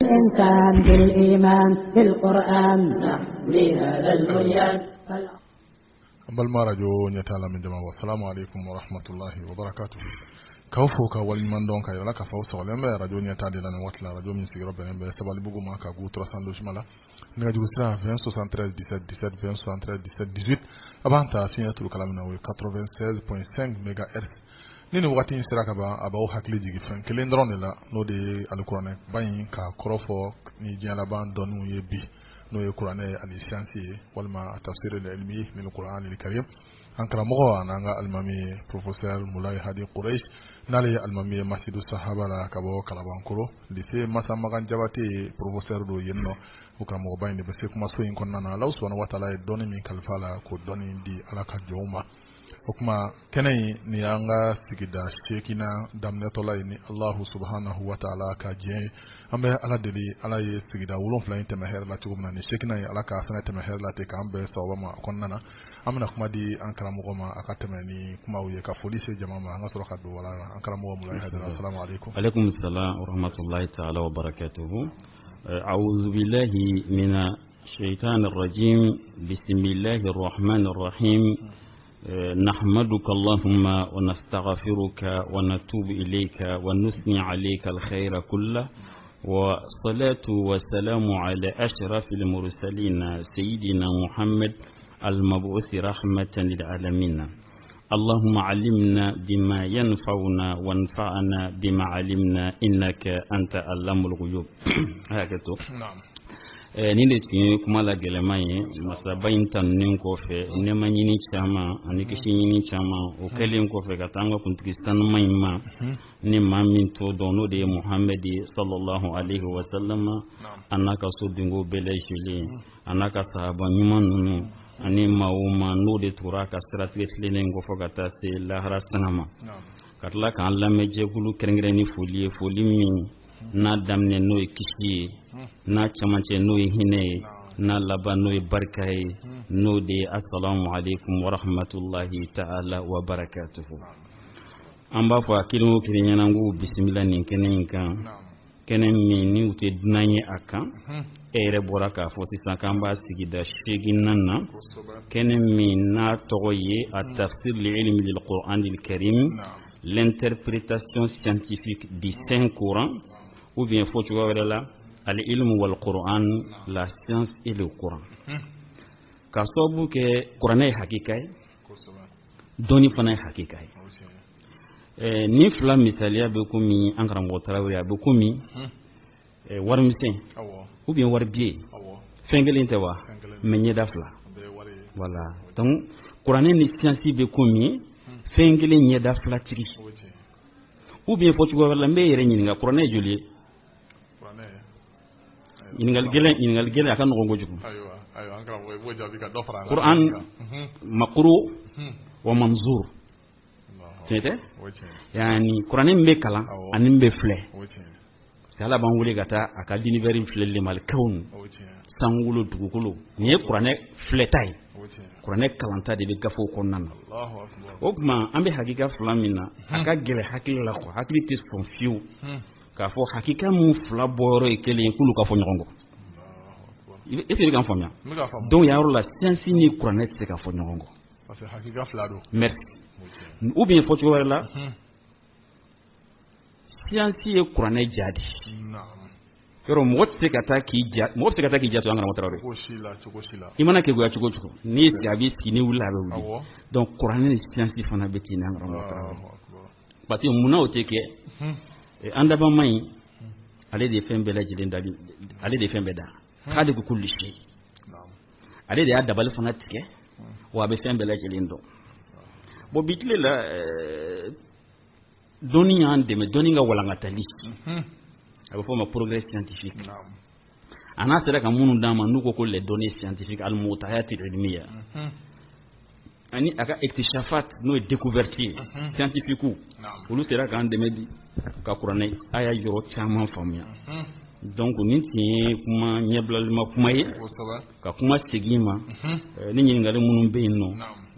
الإنسان بالإيمان بالقرآن نحمي هذا البنيان. بل ما رجو نتعلم من جماعة والسلام عليكم ورحمة الله وبركاته. كوفوك والمن دون كاي لك فوس ولما رجو نتعلم لنا واتلا رجو من سيرو بنم بستبال بوجو ما كعو ترسان مالا نجو سرا 20 17 17 20 17 18 أبانتا فينا تلو كلامنا و 96.5 ميجا هرتز nini wakati sira kaba abawo hakili jigi fen kelen dron la no de alquran bayin ka korofo ni jala ban donu ye bi no ye quran ali science walma tafsir al ilmi min alquran al karim ankara mo ananga almami professeur Moulay Hadi Quraish nale almami masjidu sahaba la kabo kalabankuro lycée masa magan jabate professeur do yenno ukra mo bayin be se kuma so yin konna na Allah subhanahu wa ta'ala doni min kalfala ko doni di alaka joma okuma kenai ni anga sigida shekina damnetola ni Allah subhanahu wa ta'ala ka je ambe ala deli ala ye sigida wulon fla inte meher la tugumna ni shekina ala ka sana te meher la te ka ambe sawaba ma konnana amna kuma di ankara mo ma akateme ni kuma uye ka police jama ma anga soro kaddo wala ankara mo Moulay Hadi. Assalamu alaikum. Alaikum assalam wa rahmatullahi ta'ala wa barakatuh. A'udhu billahi mina shaitanir rajim. Bismillahir rahmanir rahim. نحمدك اللهم ونستغفرك ونتوب إليك ونثني عليك الخير كله والصلاة والسلام على أشرف المرسلين سيدنا محمد المبعوث رحمة للعالمين. اللهم علمنا بما ينفعنا وانفعنا بما علمنا إنك أنت علام الغيوب. هكذا. نعم. Ni de tun kuma la gɛlɛma ye masaba in tanunen kɔfɛ nɛma ɲini caman ani kisi ɲini caman o kɛlen kɔfɛ ka taa an ka kuntigi sanuma in ma ni maa min to dɔn n'o de ye Muhammed sallallahu alaihi wa sallam a n'a ka so dungo bɛɛ lajɛlen a n'a ka sahaba ɲuman ninnu ani maa o maa n'o de tora ka siratigɛ tilennen kɔ fɔ ka taa se lahara sanga ma ka tila k'an lamɛn jɛkulu kɛrɛnkɛrɛn ni foli ye foli min n'a daminɛ n'o ye kisi ye n'a camancɛ n'o ye hinɛ ye n'a laban n'o ye barika ye n'o de ye assalamu alaikum wa rahmatullahi ta'ala wa barakatuhu. An b'a fɔ a kelen o kelen ɲɛna ko bisimila nin kɛnɛ in kan kɛnɛ min ni u tɛ dunan ye a kan e yɛrɛ bɔra k'a fɔ sisan k'an b'a sigida 8 na kɛnɛ min n'a tɔgɔ ye a tafsir l'ilm lil Qur'an al karim, l'interprétation scientifique du Saint Coran, ou bien faut tu voir là al-ilm wal Qur'an, la science et le Coran. Ka sababu kɛ kuranɛ ye hakika ye dɔnni fana ye hakika ye. Ni fila misaliya bɛ komi an karamɔgɔ Tarawele a bɛ komi warimisɛn ou bien wari biye fɛn kelen tɛ wa mais ɲɛda fila. Voilà donc kuranɛ ni science bɛ komi fɛn kelen ɲɛda fila tigi ou bien fɔ cogo wɛrɛ la n bɛ yɛrɛ ɲininka kuranɛ ye joli ye? ɲininkali gɛlɛn a ka nɔgɔn kojugu. Quran makuru wa manzur tiɲɛ tɛ yani kuranɛ min bɛ kalan ani min bɛ filɛ parce que Ala b'an wele ka taa a ka l'univers filɛli ma al-kawn sankolo dugukolo nin ye kuranɛ filɛta ye kuranɛ kalanta de bɛ gafew kɔnɔna na o tuma an bɛ hakika fila min na a ka gɛlɛn hakili la quoi hakili tɛ sɔn fiyewu k'a fɔ hakika mun fila bɔyɔrɔ ye kelen k'olu ka fɔ ɲɔgɔn kɔ est-ce que i bɛ k'an faamuya donc yan yɔrɔ la science ni kuranɛ tɛ se ka fɔ ɲɔgɔn kɔ parce que hakika fila don merci ou bien fɔ cogo wɛrɛ la science ye kuranɛ ja de yɔrɔ mɔgɔ tɛ se ka taa k'i ja to an karamɔgɔ Tarawele i mana kɛ goya cogo cogo n'i ye sigi a b'i sigi n'i wulila a bɛ wuli donc kuranɛ ni science fana bɛ ten an karamɔgɔ Tarawele parce que munna o tɛ kɛ an dabama in ale de ye fɛn bɛɛ lajɛlen da ale de ye fɛn bɛɛ da k'ale ko kulli shay ale de y'a dabali fana tigɛ wa a bɛ fɛn bɛɛ lajɛlen dɔn bon bi tile la dɔnni y'an dɛmɛ dɔnni ka walankatali a bɛ fɔ o ma progrès scientifique a n'a sera ka minnu d'an ma n'u ko les données scientifiques al-mu'tayat al-ilmiya ani a ka iktishafat n'o ye découverte ye scientifique olu sera k'an dɛmɛ bi ka kuranɛ a y'a yɔrɔ caman faamuya donc nin tun ye kuma ɲɛbilalima kuma ye ka kuma segin ma ni ɲininkali minnu bɛ yen nɔ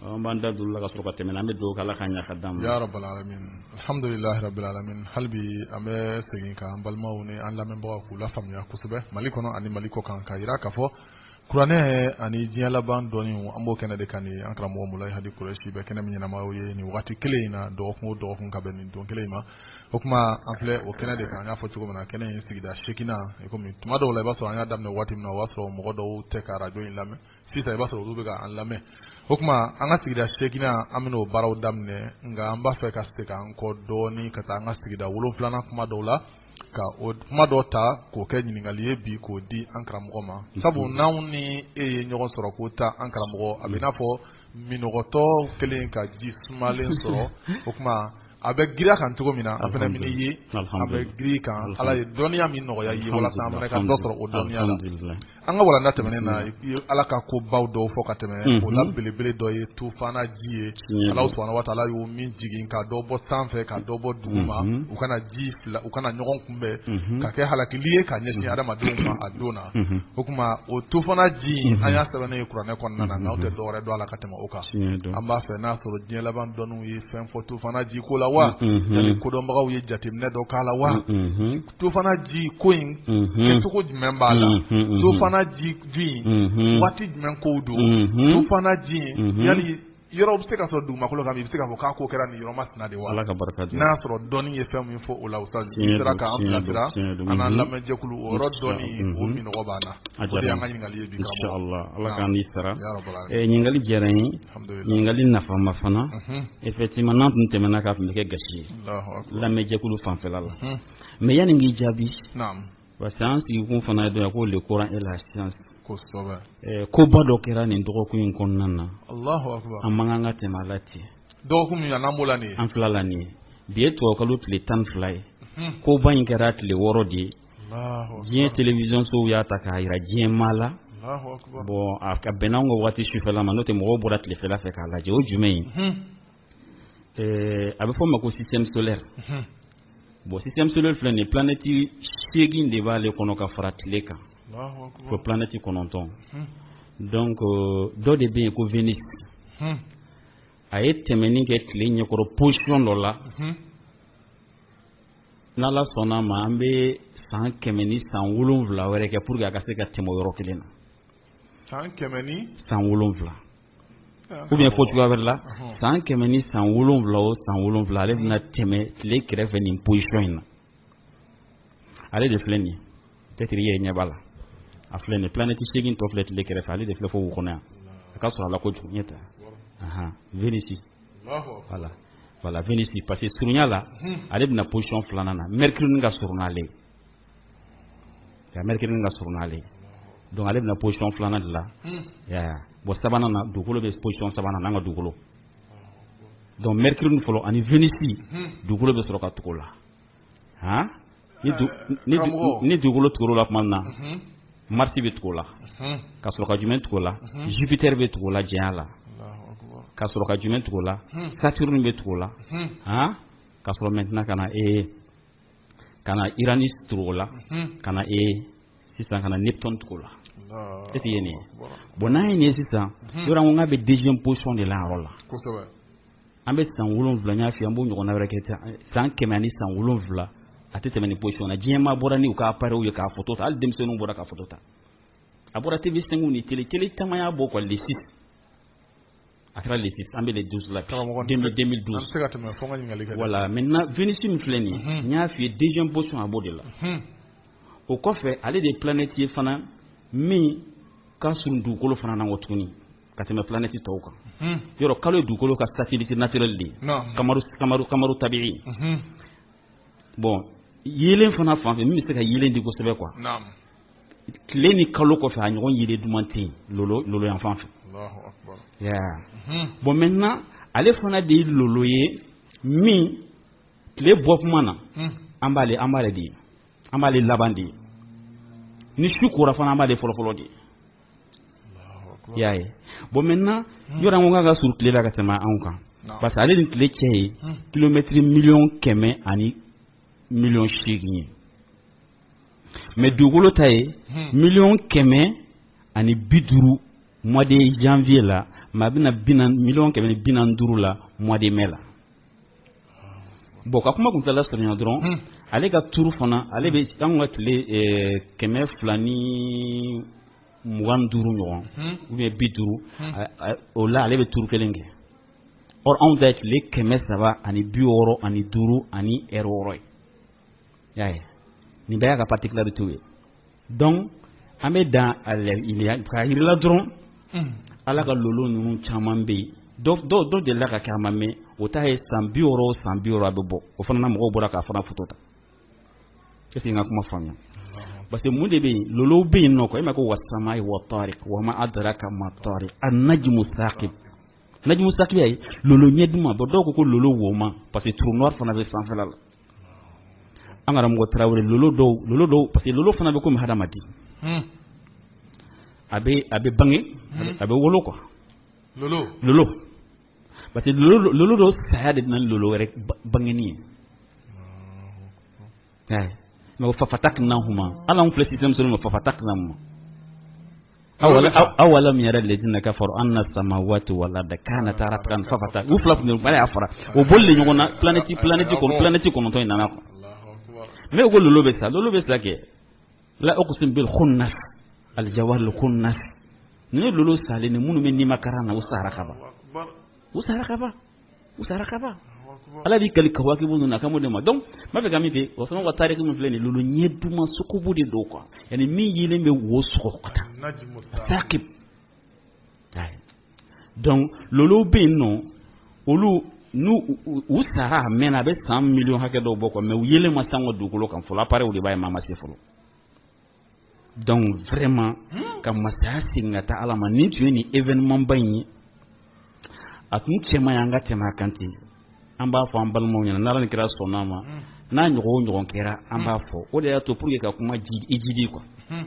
banda dulla ka soroka temena me do kala kanya kadam ya rabbal alamin alhamdulillah rabbil alamin halbi ame segin ka balmaw ne an lamen bawa ku la famya kusube malikono ani maliko kan kayira ka fo kurane ani diala ban doni ambo kene de kani ankra mo mulay hadi kureshi be kene minyana mawoye ni wakati kile ina do kun ka benin don kile ma hokuma ample o kene de kan ya fo chugo na kene sigida shekina e komi tumado la baso anya damne watim na wasro mo godo teka radio in lame sita e baso rube ga an lame hokuma anga sigida shekina amino baraw damne nga amba fe ka steka anko doni kata anga sigida wolo flana kuma dola ka o kuma dɔ ta k'o kɛ ɲininkali ye bi k'o di an karamɔgɔ ma sabu n'anw ni e ye ɲɔgɔn sɔrɔ k'o ta an karamɔgɔ a bɛ i n'a fɔ minɔgɔtɔ kelen ka ji sumalen sɔrɔ o kuma a bɛ giriya kan cogo min na a fana bɛ ye a bɛ giri kan ala ye dɔnniya min nɔgɔya ye walasa an fana ka dɔ sɔrɔ o dɔnniya la an ka walanda tɛmɛnen na ala ka ko baw dɔw fɔ ka tɛmɛ o la belebele dɔ ye tufana ji ye ala subhanahu wa taala y'o min jigin ka dɔ bɔ sanfɛ ka dɔ bɔ duguma u kana ji fila u kana ɲɔgɔn kunbɛn ka kɛ halakili ye ka ɲɛsin adamadenw ma a don na o kuma o tufana ji an y'a sɛbɛnnen ye kuranɛ kɔnɔna na nka aw tɛ dɔwɛrɛ dɔn a la ka tɛmɛ o kan an b'a fɛ n'a sɔrɔ diɲɛ laban dɔnniw ye fɛn fɔ tufana ji ko la wa yani kodɔnbagaw ye jateminɛ dɔ k'a la wa tufana ji ko in kɛcogo jumɛn b'a la tufana ji in waati jumɛn kow don tufana ji in yali yɔrɔ bɛ se ka sɔrɔ dugumakolo kan i bɛ se k'a fɔ k'a ko kɛra nin yɔrɔ masina de wa n'a y'a sɔrɔ dɔnni ye fɛn min fɔ o la ustaz i sera k'an bilasira an n'an lamɛnjɛkulu o yɔrɔ dɔnni o minɔgɔ b'an na o de y'an ka ɲininkali ye bi inshallah ala k'an di sara ɲininkali diyara n ye ɲininkali nafama fana effectivement n'an tun tɛmɛna k'a tun bɛ kɛ gasi ye lamɛnjɛkulu fanfɛla la mais yanni n k'i jaabi parce que an sigikun fana ye dɔ ye ko le Coran et la science koba dɔ kɛra nin dɔgɔkun in kɔnɔna na an man kan ka tɛmɛ a la ten dɔgɔkun min n'an b'o la nin ye an filala nin ye bi ye tubabukalo tile 12 ye koba in kɛra tile 6 de ye diɲɛ télévision sow y'a ta k'a jira diɲɛ maa la bon a bɛnna anw ka waati sufɛla ma n'o tɛ mɔgɔw bɔra tilefɛla fɛ k'a lajɛ o jumɛn ye a bɛ fɔ o ma ko système solaire bon système solaire filɛ nin ye planète 8 de b'ale kɔnɔ ka fara tile kan ko planète 9 donc dɔ de bɛ yen ko Vénus a ye tɛmɛni kɛ tile ɲɛkɔrɔ position dɔ la n'Ala sɔnna ma an bɛ san 100 ni san 7 wɛrɛ kɛ pour que a ka se ka tɛmɛ o yɔrɔ kelen na san 100 ni san 7 ou bien fɔ cogoya wɛrɛ la san 100 ni san 7 o san 7 ale bɛna tɛmɛ tile kɛrɛfɛ nin position in na ale de filɛ nin ye peut-être i yɛrɛ ɲɛ b'a la a filɛ nin planète 8 tɔ filɛ tile kɛrɛfɛ ale de filɛ fɔ wo kɔnɔ yan a ka sɔrɔ a la kojugu ɲɛ tɛ Vénus voilà Vénus parce que surunya la ale bɛna position 2 na Mercure ka surun n'ale donc ale bɛna position 2 de la bon sabanan na dugukolo bɛ position 3 na n'an ka dugukolo donc Mercure fɔlɔ ani Vénus dugukolo bɛ sɔrɔ ka tugu o la ni dugukolo tugura la tuma min na Mars bɛ tugu o la ka sɔrɔ ka jumɛn tugu o la Jupiter bɛ tugu o la diɲɛ la ka sɔrɔ ka jumɛn tugu o la Saturne bɛ tugu o la ka sɔrɔ maintenant ka na Uranus tugu o la ka na sisan ka na Neptune tugu o la est-ce que ye nin ye bon n'an ye nin ye sisan yɔrɔ n ko k'a bɛ deuxième position de la yɔrɔ la an bɛ san 7 n y'a f'i ye an b'o ɲɔgɔnna wɛrɛ kɛ san 100 ani san 7 a tɛ tɛmɛ nin position na diɲɛ maa bɔra ni u ka appareil ye k'a photo ta hali denmisɛnninw bɔra ka photo ta a bɔra TV5 ni télé caman y'a bɔ quoi les 6 a kɛra les 6 an bɛ les 12 la 2012 voilà maintenant Vénus min filɛ nin ye n y'a f'i ye deuxième position a b'o de la o kɔfɛ ale de ye planète ye fana min ka surun dugukolo fana na nkɔ tuguni ka tɛmɛ planète tɔw kan yɔrɔ kalo ye dugukolo ka satellite naturel de ye kamaru tabi'i bon yelen fana fanfɛ min bɛ se ka yelen di kosɛbɛ quoi tile ni kalo kɔfɛ a ɲɔgɔn yelen duman tɛ yen lolo yan fan fɛ bon maintenant ale fana de ye lolo ye min tile bɔ kuma na an b'ale de ye an b'ale laban de ye ni su kora fana an b'ale fɔlɔfɔlɔ de ye i y'a ye bon maintenant yɔrɔ an ko k'a ka surun tile la ka tɛmɛ anw kan parce que ale ni tile cɛ ye kilomètre 100 ani 800 000 ye mais dugukolo ta ye 100 000 ani 50 mois de janvier la ma bina million kɛmɛ ni 45 la mois de mai la bon ka kuma kun tala sɔrɔ dɔrɔn ale ka turu fana ale bɛ an ka tile 225 ɲɔgɔn ou bien 50 o la ale bɛ turu kelen kɛ or anw ta tile 365 ani heure 6 ye y'a ye nin bɛɛ y'a ka particularité ye donc an bɛ dan ka yirila dɔrɔn ala ka lolo ninnu caman bɛ yen dɔw delila ka kɛ a ma mɛn o ta ye san 60 o san 60 a bɛ bɔ o fana na mɔgɔw bɔra k'a fana foto ta est-ce que n ka kuma faamuya parce que mun de bɛ yen lolo bɛ yen nɔ quoi e ma ko wasama'i wa tariq wa ma adraka ma tariq an-najmu saqib najmu saqib ye lolo ɲɛ duma bon dɔw ko lolo woma parce que trou noir fana bɛ sanfɛla la an karamɔgɔ Tarawele lolo dɔw parce que lolo fana bɛ komi hadamaden a bɛ bange a bɛ wolo quoi lolo parce que lolo dɔw saya de bɛna lolo wɛrɛ bangeni ye mais fafataknahuma ala an filɛ système sɔrɔ ma fafataknahuma awalam yara alladhina kafaru anna samawati wal arda kanata ratqan fafata u fila kun bala afara o bolle ɲɔgɔn na planète kɔnɔntɔn in nana quoi mais o ko lolo bɛ sa kɛ la uqsim bil khunnas al jawar al khunnas ni lolo sale ni minnu bɛ nimakara na u sara kaba ala bi kali kawakibu na kamo de ma donc ma fɛ ka min fɛ o sama ka tariki min filɛ ni lolo ɲɛ duma sukubu de do quoi yani min yelen bɛ wo sɔgɔ ka taa sakib donc lolo bɛ yen nɔ olu u sara a mɛnna a bɛ san million hakɛ dɔw bɔ quoi mais u yelen ma san ka dugukolo kan fɔlɔ appareil de b'a ye maa ma se fɔlɔ donc vraiment ka masaya segin ka taa ala ma nin tun ye nin événement ba in ye a tun cɛ man ɲi an ka tɛmɛ a kan ten an b'a fɔ an balimaw ɲɛna n'ala ni kira sɔnn'a ma n'a ɲɔgɔn o ɲɔgɔn kɛra an b'a fɔ o de y'a to pour que ka kuma jidi quoi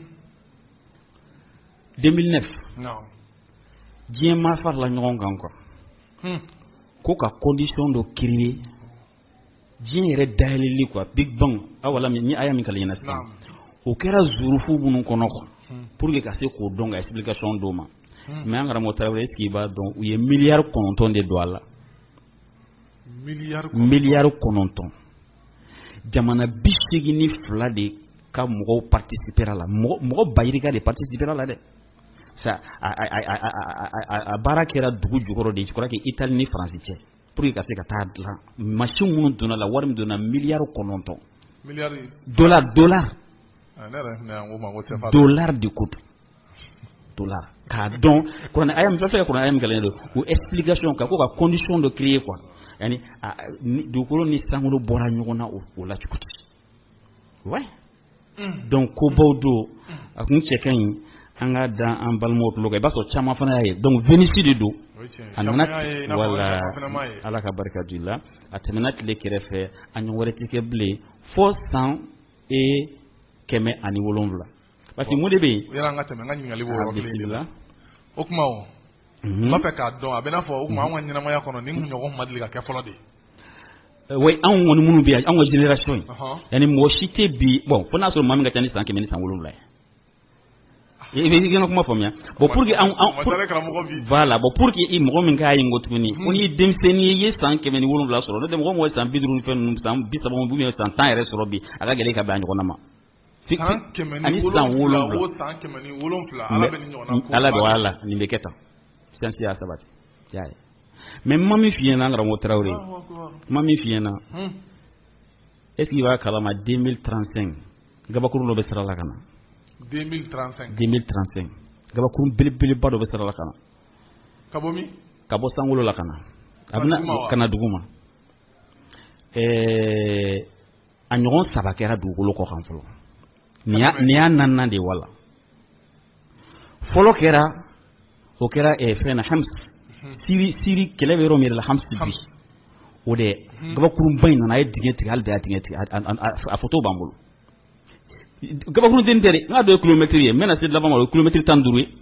2009 diɲɛ ma farala ɲɔgɔn kan quoi ko ka condition dɔ créer diɲɛ yɛrɛ dayɛlɛli quoi big bang awala ni aya min kala ɲɛna sisan o kɛra zurufu minnu kɔnɔ quoi pour que ka se k'o dɔn ka explication d'o ma mais an karamɔgɔ Tarawele est-ce qu'il b'a dɔn u ye miliyari 9 de don a la miliyari 9 jamana 82 de ka mɔgɔw participer a la mɔgɔ bayirika de participer a la dɛ ça a baara kɛra dugu jukɔrɔ de je crois que Italie ni France cɛ pour que ka se ka taa dilan machine minnu donna la wari min donna miliyari 9 dollar de ko dollar k'a dɔn kuranɛ aya min fɛn kuranɛ aya min kɛlɛ don o explication kan ko ka condition dɔ créer quoi yani dugukolo ni sankolo bɔra ɲɔgɔn na o la cogo di ouais donc ko baw do a kun cɛ ka ɲi an ka dan an balimaw tulo kan i b'a sɔrɔ caman fana y'a ye donc Vénitie de don a nana wala ala ka barika don i la a tɛmɛna tile kɛrɛfɛ a ɲɔgɔn wɛrɛ tɛ kɛ bilen fo 107 parce que mun de bɛ yen yala an ka tɛmɛ n ka ɲininkali b'o yɔrɔ kelen de la o kuma o n b'a fɛ k'a dɔn a bɛ n'a fɔ o kuma an ka ɲɛnamaya kɔnɔ ni ɲɔgɔn ma deli ka kɛ fɔlɔ de oui anw kɔni minnu bɛ yan anw ka génération in yani mɔgɔ si tɛ bi bon fo n'a sɔrɔ maa min ka ca ni san 100 ni san 7 ye i bɛ kuma faamuya bon pour que voilà bon pour que i mɔgɔ min k'a ye n ko tuguni ko n'i ye denmisɛnnin ye i ye san 100 ni 7 sɔrɔ n'o tɛ mɔgɔ mɔgɔ ye san 50 ni fɛn ninnu san 30 ou bien san 10 yɛrɛ sɔrɔ bi a ka gɛlɛn ka bɛn a ɲɔgɔnna ma ani san 7 ala bɛ wala nin bɛ kɛ tan siyansi y'a sabati y'a ye mais ma min f'i ɲɛna an karamɔgɔ Tarawele ma min f'i ɲɛna est-ce qu'il b'a kalama 2035 gabakuru dɔ bɛ sira la ka na 2035 gabakuru belebeleba dɔ bɛ sira la ka na ka bɔ min ka bɔ sankolo la ka na a bɛna ka na dugu ma a ɲɔgɔn 3 kɛra dugukolo kɔ kan fɔlɔ nin y'a 4nan de wala fɔlɔ kɛra o kɛra fɛn na Hams Siri kɛlɛ bɛ yɔrɔ min la Hams bi o de gabakurunba in nana a ye dingɛ tigɛ hali bi a dingɛ tigɛ a photo b'an bolo gabakurun tɛ nin tɛ dɛ n k'a dɔ ye kilomètre ye n bɛna se laban ma o ye kilomètre 15 ye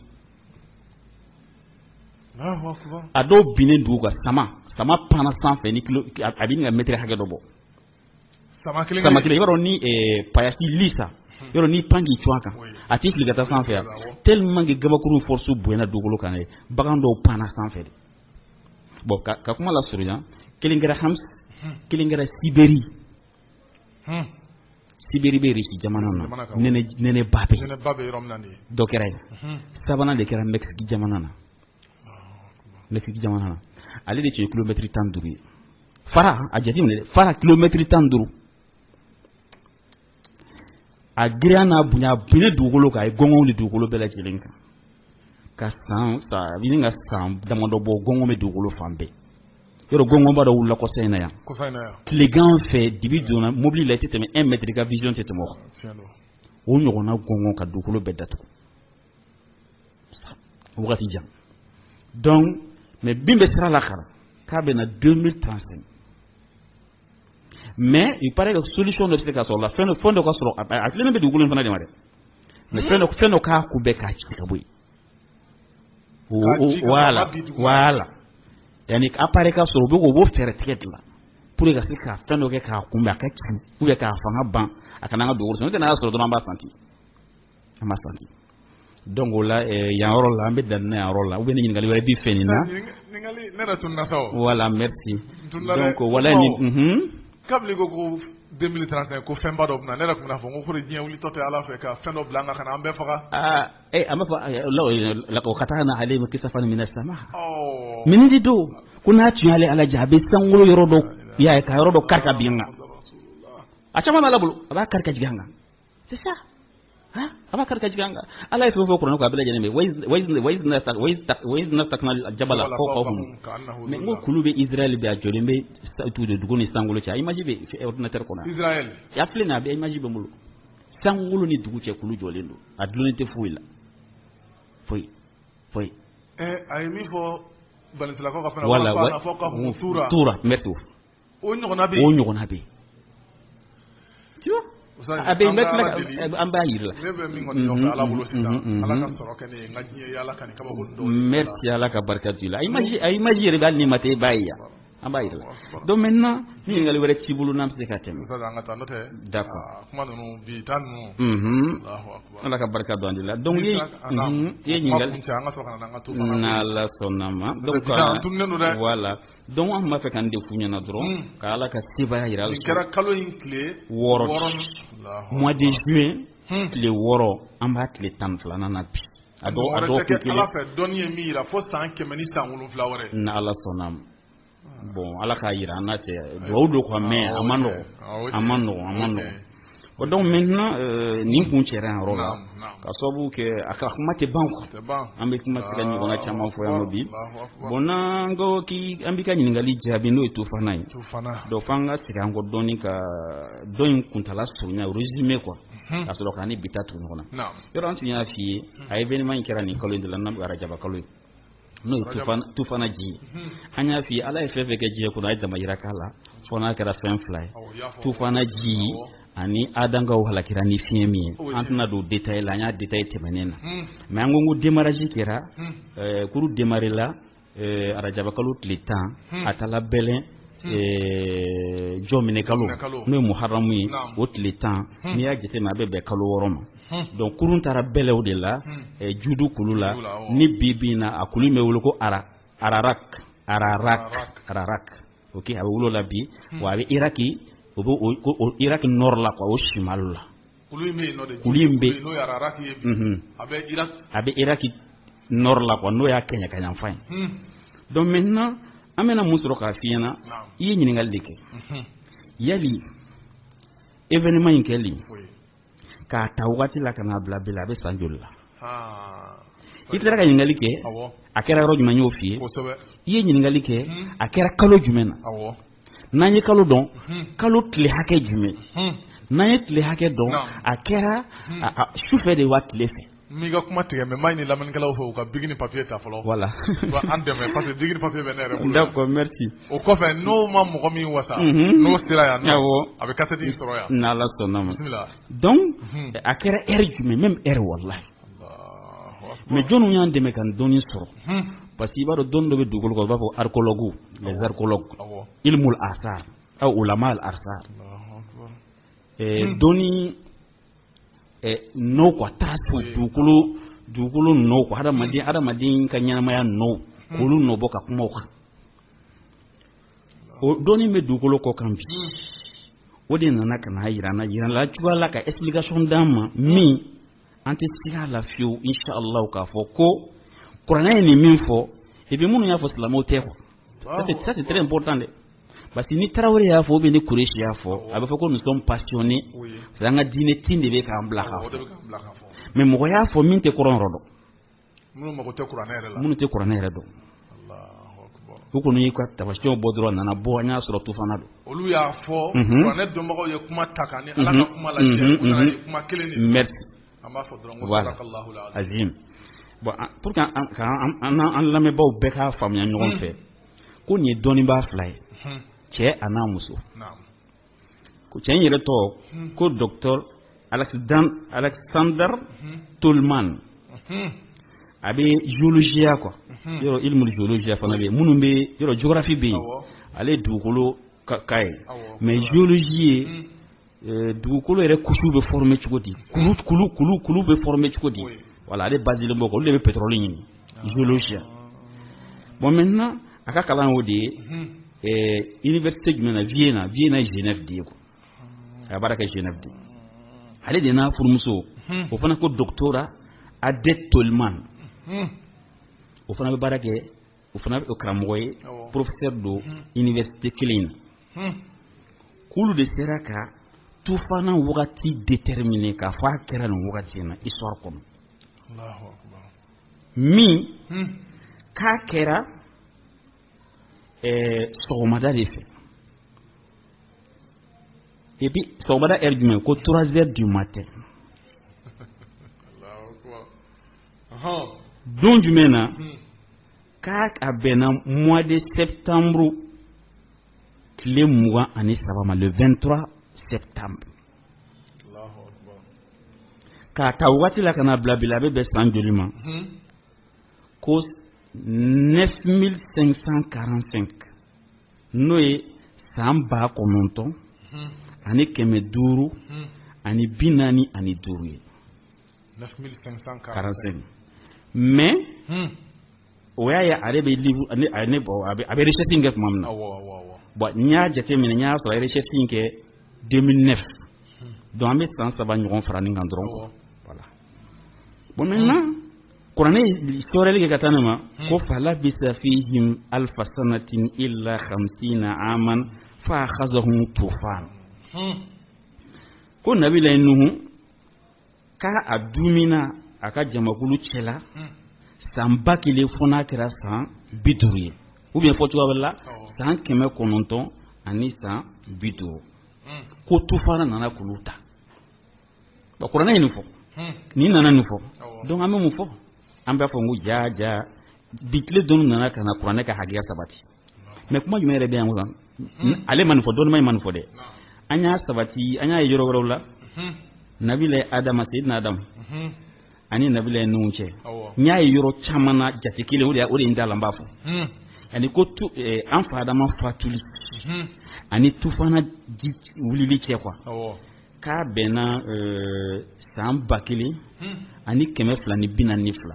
a dɔw binnen dugu kan sama panna sanfɛ ni kilo a bɛ nin ka mètre hakɛ dɔ bɔ sama kelen i b'a dɔn ni payasi lisa yoro ni pangi chuaka ati fili gata sanfɛ ya tellement que gabakuru force boyana dugukolo kan ye bagan dɔw pana sanfɛ de bon ka kuma la surunya kelen kɛra Hams kelen kɛra Siberi Siberi bɛ Russie jamana na nene ba bɛ yɔrɔ min na de dɔ kɛra yen sabanan de kɛra Mexique jamana na Mexique jamana na ale de tun ye kilomètre 15 ye fara a jateminɛ fara kilomètre 15 a giriya n'a bonya binne dugukolo kan a ye gɔngɔn de dugukolo bɛɛ lajɛlen kan ka san damadɔ bɔ gɔngɔn bɛ dugukolo fan bɛɛ yɔrɔ gɔngɔn b'a dɔ wulila kɔsa in na yan tilegan fɛ dibi donna mobili la i tɛ tɛmɛ 1 mètre i ka vision tɛ tɛmɛ o kan o ɲɔgɔnna gɔngɔn ka dugukolo bɛɛ datugu wagati jan donc mais bin bɛ sira la kara k'a bɛ na 2035 mais il paraît que solution dɔ bɛ se ka sɔrɔ la fɛn dɔ ka sɔrɔ a tilennen bɛ dugukolo in fana de ma dɛ mais fɛn dɔ k'a kun bɛɛ k'a ci ka bɔ yen voilà yani appareil ka sɔrɔ u b'o fɛɛrɛ tigɛ de la pour que ka se ka fɛn dɔ kɛ k'a kunbɛn a ka ci ou bien k'a fanga ban a kana an ka dugukolo sɔrɔ n'o tɛ n'a y'a sɔrɔ dɔrɔn an b'a santi donc o la yan yɔrɔ la an bɛ dan yan yɔrɔ la ou bien ni ɲininkali wɛrɛ b'i fɛ nin na ne yɛrɛ tun nata o voilà merci donc wala ni kabili ko 2035 ko fɛnba dɔ bɛna ne yɛrɛ tun bɛna fɔ n ko ko diɲɛ wulitɔ tɛ Ala fɛ ka fɛn dɔ bila an kan ka na an bɛɛ faga an b'a fɔ laqad katana alayhim kisafan min as-samaa minidi do ko n'a tun y'ale Ala jɛ a bɛ sankolo yɔrɔ dɔ y'a ka yɔrɔ dɔ kari ka bin kan a caman b'Ala bolo a b'a kari ka jigin an kan c'est ça a b'a kari ka jigin an kan Ala ye fɛn fɛn kuranɛ ko a bɛɛ lajɛlen bɛ wa iz naftakna al-jabala fawqahum mais n ko kulu bɛ Israël bɛ a jɔlen bɛ de dugu ni sankolo cɛ a image bɛ ordinateur kɔnɔ Israël a filɛ nin a bɛ image bɛ n bolo sankolo ni dugu cɛ kulu jɔlen don a dulonnen tɛ foyi la foyi a ye min fɔ Banisilakaw ka fɛn na voilà Tura merci o ɲɔgɔnna bɛ yen tu vois a bɛ an b'a yiri la ne bɛ min kɔni dɔn Ala bolo sisan Ala ka sɔrɔ kɛ ne ye n ka diɲɛ yaala ka nin kabako dɔw merci Ala ka barika t'u la a image yɛrɛ bɛ hali ni ma tɛ i b'a ye yan an b'a yiri la donc maintenant ni ɲininkali wɛrɛ t'i bolo n'an bɛ se ka tɛmɛ an ka taa n'o tɛ d'accord kuma ninnu bi taa ninnu Ala ka barika don an de la donc i ye ɲininkali an ka sɔrɔ ka na an ka to fana n'Ala sɔnna ma donc voilà donc an b'a fɛ ka n de f'u ɲɛna dɔrɔn ka Ala ka sebaya yira nin kɛra kalo in tile 6 mois de juin tile 6 an b'a tile 12 na bi a dɔw kɛ Ala fɛ dɔnni ye min yira fo san 100 ni san 7 wɛrɛ n'Ala sɔnna ma bon Ala k'a yira an na se duwawu do quoi mais a man nɔgɔn o donc maintenant nin kun cɛra yan yɔrɔ la ka sababu kɛ a ka kuma tɛ ban quoi an bɛ kuma se ka ɲɔgɔnna caman fɔ yan nɔ bi bon n'an ko an bɛ ka ɲininkali jaabi n'o ye Tufana ye donc f'an ka segin an kɔ dɔɔni ka dɔ in kuntala surunya résumé quoi ka sɔrɔ k'an ni bi ta tugu ɲɔgɔn na yɔrɔ an tun y'a f'i ye a événement in kɛra nin kalo in de la n'o ye Arajaba kalo ye n'o ye Tufana ji ye an y'a f'i ye Ala ye fɛn fɛn kɛ diɲɛ kɔnɔ a ye damayira k'a la fo n'a kɛra fɛn fila ye Tufana ji ani Adangaw halakira ni fiɲɛ min ye an tɛna don détail la an y'a détail tɛmɛnen na mais an ko démarrage kɛra kuru démarrer la Arajaba kalo tile 10 a taala bɛlɛn jɔ minɛ kalo n'o ye Muharamu ye o tile 10 n'i y'a jateminɛ a bɛ bɛn kalo 6 ma donc kurun taara bɛlɛ o de la judu kulu la ni bi na a kulu in bɛ wele ko Ararak ok a bɛ wolo la bi wa a bɛ Iraki o bɛ Iraki nord la quoi o shimalu la kulu in bɛ a bɛ Iraki nord la quoi n'o y'a kɛɲɛ ka yan fan ye donc maintenant an bɛna mun sɔrɔ k'a f'i ɲɛna i ye ɲininkali de kɛ yali événement in kɛli k'a ta wagati la ka n'a bila bi la a bɛ san joli la i tila ka ɲininkali kɛ a kɛra yɔrɔ jumɛn y'o f'i ye i ye ɲininkali kɛ a kɛra kalo jumɛn na n'an ye kalo dɔn kalo tile hakɛ jumɛn n'an ye tile hakɛ dɔn a kɛra sufɛ de wa tile fɛ n'i ka kuma tigɛ mais maa ɲini lamɛnnikɛlaw fɛ u ka bigi ni papier ta fɔlɔ voilà an dɛmɛ parce que bigi ni papier bɛ ne yɛrɛ bolo d'accord merci o kɔfɛ n'o ma mɔgɔ min wasa n'o sera yan nɔ a bɛ cassette in sɔrɔ yan n'Ala sɔnna ma donc a kɛra heure jumɛn même heure wallahi mais jɔnniw y'an dɛmɛ ka dɔnni sɔrɔ parce que i b'a dɔn dɔnni dɔ bɛ dugukolo kan u b'a fɔ archéologues les archéologues ilmul asar aw ulama al asar dɔnni no quoi taso dugukolo no quoi hadamaden ka ɲɛnamaya no k'olu nɔ bɔ ka kuma o kan o dɔɔni bɛ dugukolo kɔ kan bi o de nana ka na yirala cogoya la ka explication d'an ma min an tɛ siga la fiyewu inshallah k'a fɔ ko kuranɛ ye nin min fɔ et puis minnu y'a fɔ silamɛw tɛ quoi ça c'est très important dɛ parce que ni Tarawele y'a fɔ ou bien ni Kureshi y'a fɔ a bɛ fɔ ko nous sommes passionnés c'est an ka diinɛ tin de bɛ k'an bila k'a fɔ mais mɔgɔ y'a fɔ min tɛ kuran yɔrɔ dɔn minnu tɛ kuranɛ yɛrɛ dɔn u kɔni y'i ka tamasiyɛnw bɔ dɔrɔn nana bɔ an y'a sɔrɔ tufana don olu y'a fɔ kuranɛ dɔnbagaw ye kuma ta kan ni Ala ka kuma lajɛ u nana kuma kelen de merci an b'a fɔ dɔrɔn ko sadakallahu azim bon pour que an lamɛnbaaw bɛɛ k'a faamuya ɲɔgɔn fɛ ko nin ye dɔnnibaa fila ye cɛ a n'a muso ko cɛ in yɛrɛ tɔgɔ ko docteur Alexander Tolman a bɛ géologie quoi yɔrɔ ilmu géologie fana bɛ yen minnu bɛ yɔrɔ géographie bɛ yen ale ye dugukolo ka ye mais géologie ye dugukolo yɛrɛ couche bɛ former cogo di kulu bɛ former cogo di voilà ale basilen bɔ olu de bɛ pétrole ɲini géologie bon maintenant a ka kalan o de ye université jumɛn na Vienne ye Genève de ye quoi a baara kɛ Genève de ale de n'a furumuso o fana ko doctora Adet Tolman o fana bɛ baara kɛ o fana bɛ karamɔgɔ ye professeur do université kelen na k'olu de sera ka tufana wagati déterminer k'a fɔ a kɛra nin wagati in na histoire kɔnɔ min k'a kɛra sɔgɔmada de fɛ et puis sɔgɔmada heure jumɛn ko 3 heures du matin don jumɛn na k'a bɛnna mois de septembre tile 23 ma le 23 septembre k'a ta waati la ka na bila a bɛ bɛn san joli ma ko 9545 n'o ye san 9,900 ani 545 ye 9545 mais o y'a ye ale bɛ livre a bɛ recherche kɛ tuma min na bon n y'a jateminɛ n y'a sɔrɔ a ye recherche kɛ 2009 donc an bɛ san 3 ɲɔgɔn fara nin kan dɔrɔn voilà bon maintenant kuranɛ historique kɛ ka taa ne ma ko falabisa fihim alfa sanatin illa 50 aman fa akhazahum tufan ko nabila nuhu k'a dumina a ka jamakulu cɛla san 1000 fo n'a kɛra san 50 ye ou bien fɔ cogoya wɛrɛ la san 900 ani san 50 ko tufana nana k'olu ta bon kuranɛ ye nin fɔ nin nana nin fɔ donc an bɛ mun fɔ an b'a fɔ n ko ja bi tile dɔnni nana ka na kuranɛ ka hakɛya sabati mais kuma jumɛn yɛrɛ bɛ yan ko ale ma nin fɔ dɔnnima ma nin fɔ dɛ an y'a sabati an y'a ye yɔrɔ wɛrɛw la nabila adama sayidina adamu ani nabila nuhu cɛ n y'a ye yɔrɔ caman na jate kelen o de ye n da la n b'a fɔ ani ko an fa adama fatuli ani tufana ji wulili cɛ quoi k'a bɛnna san 1000 ani 242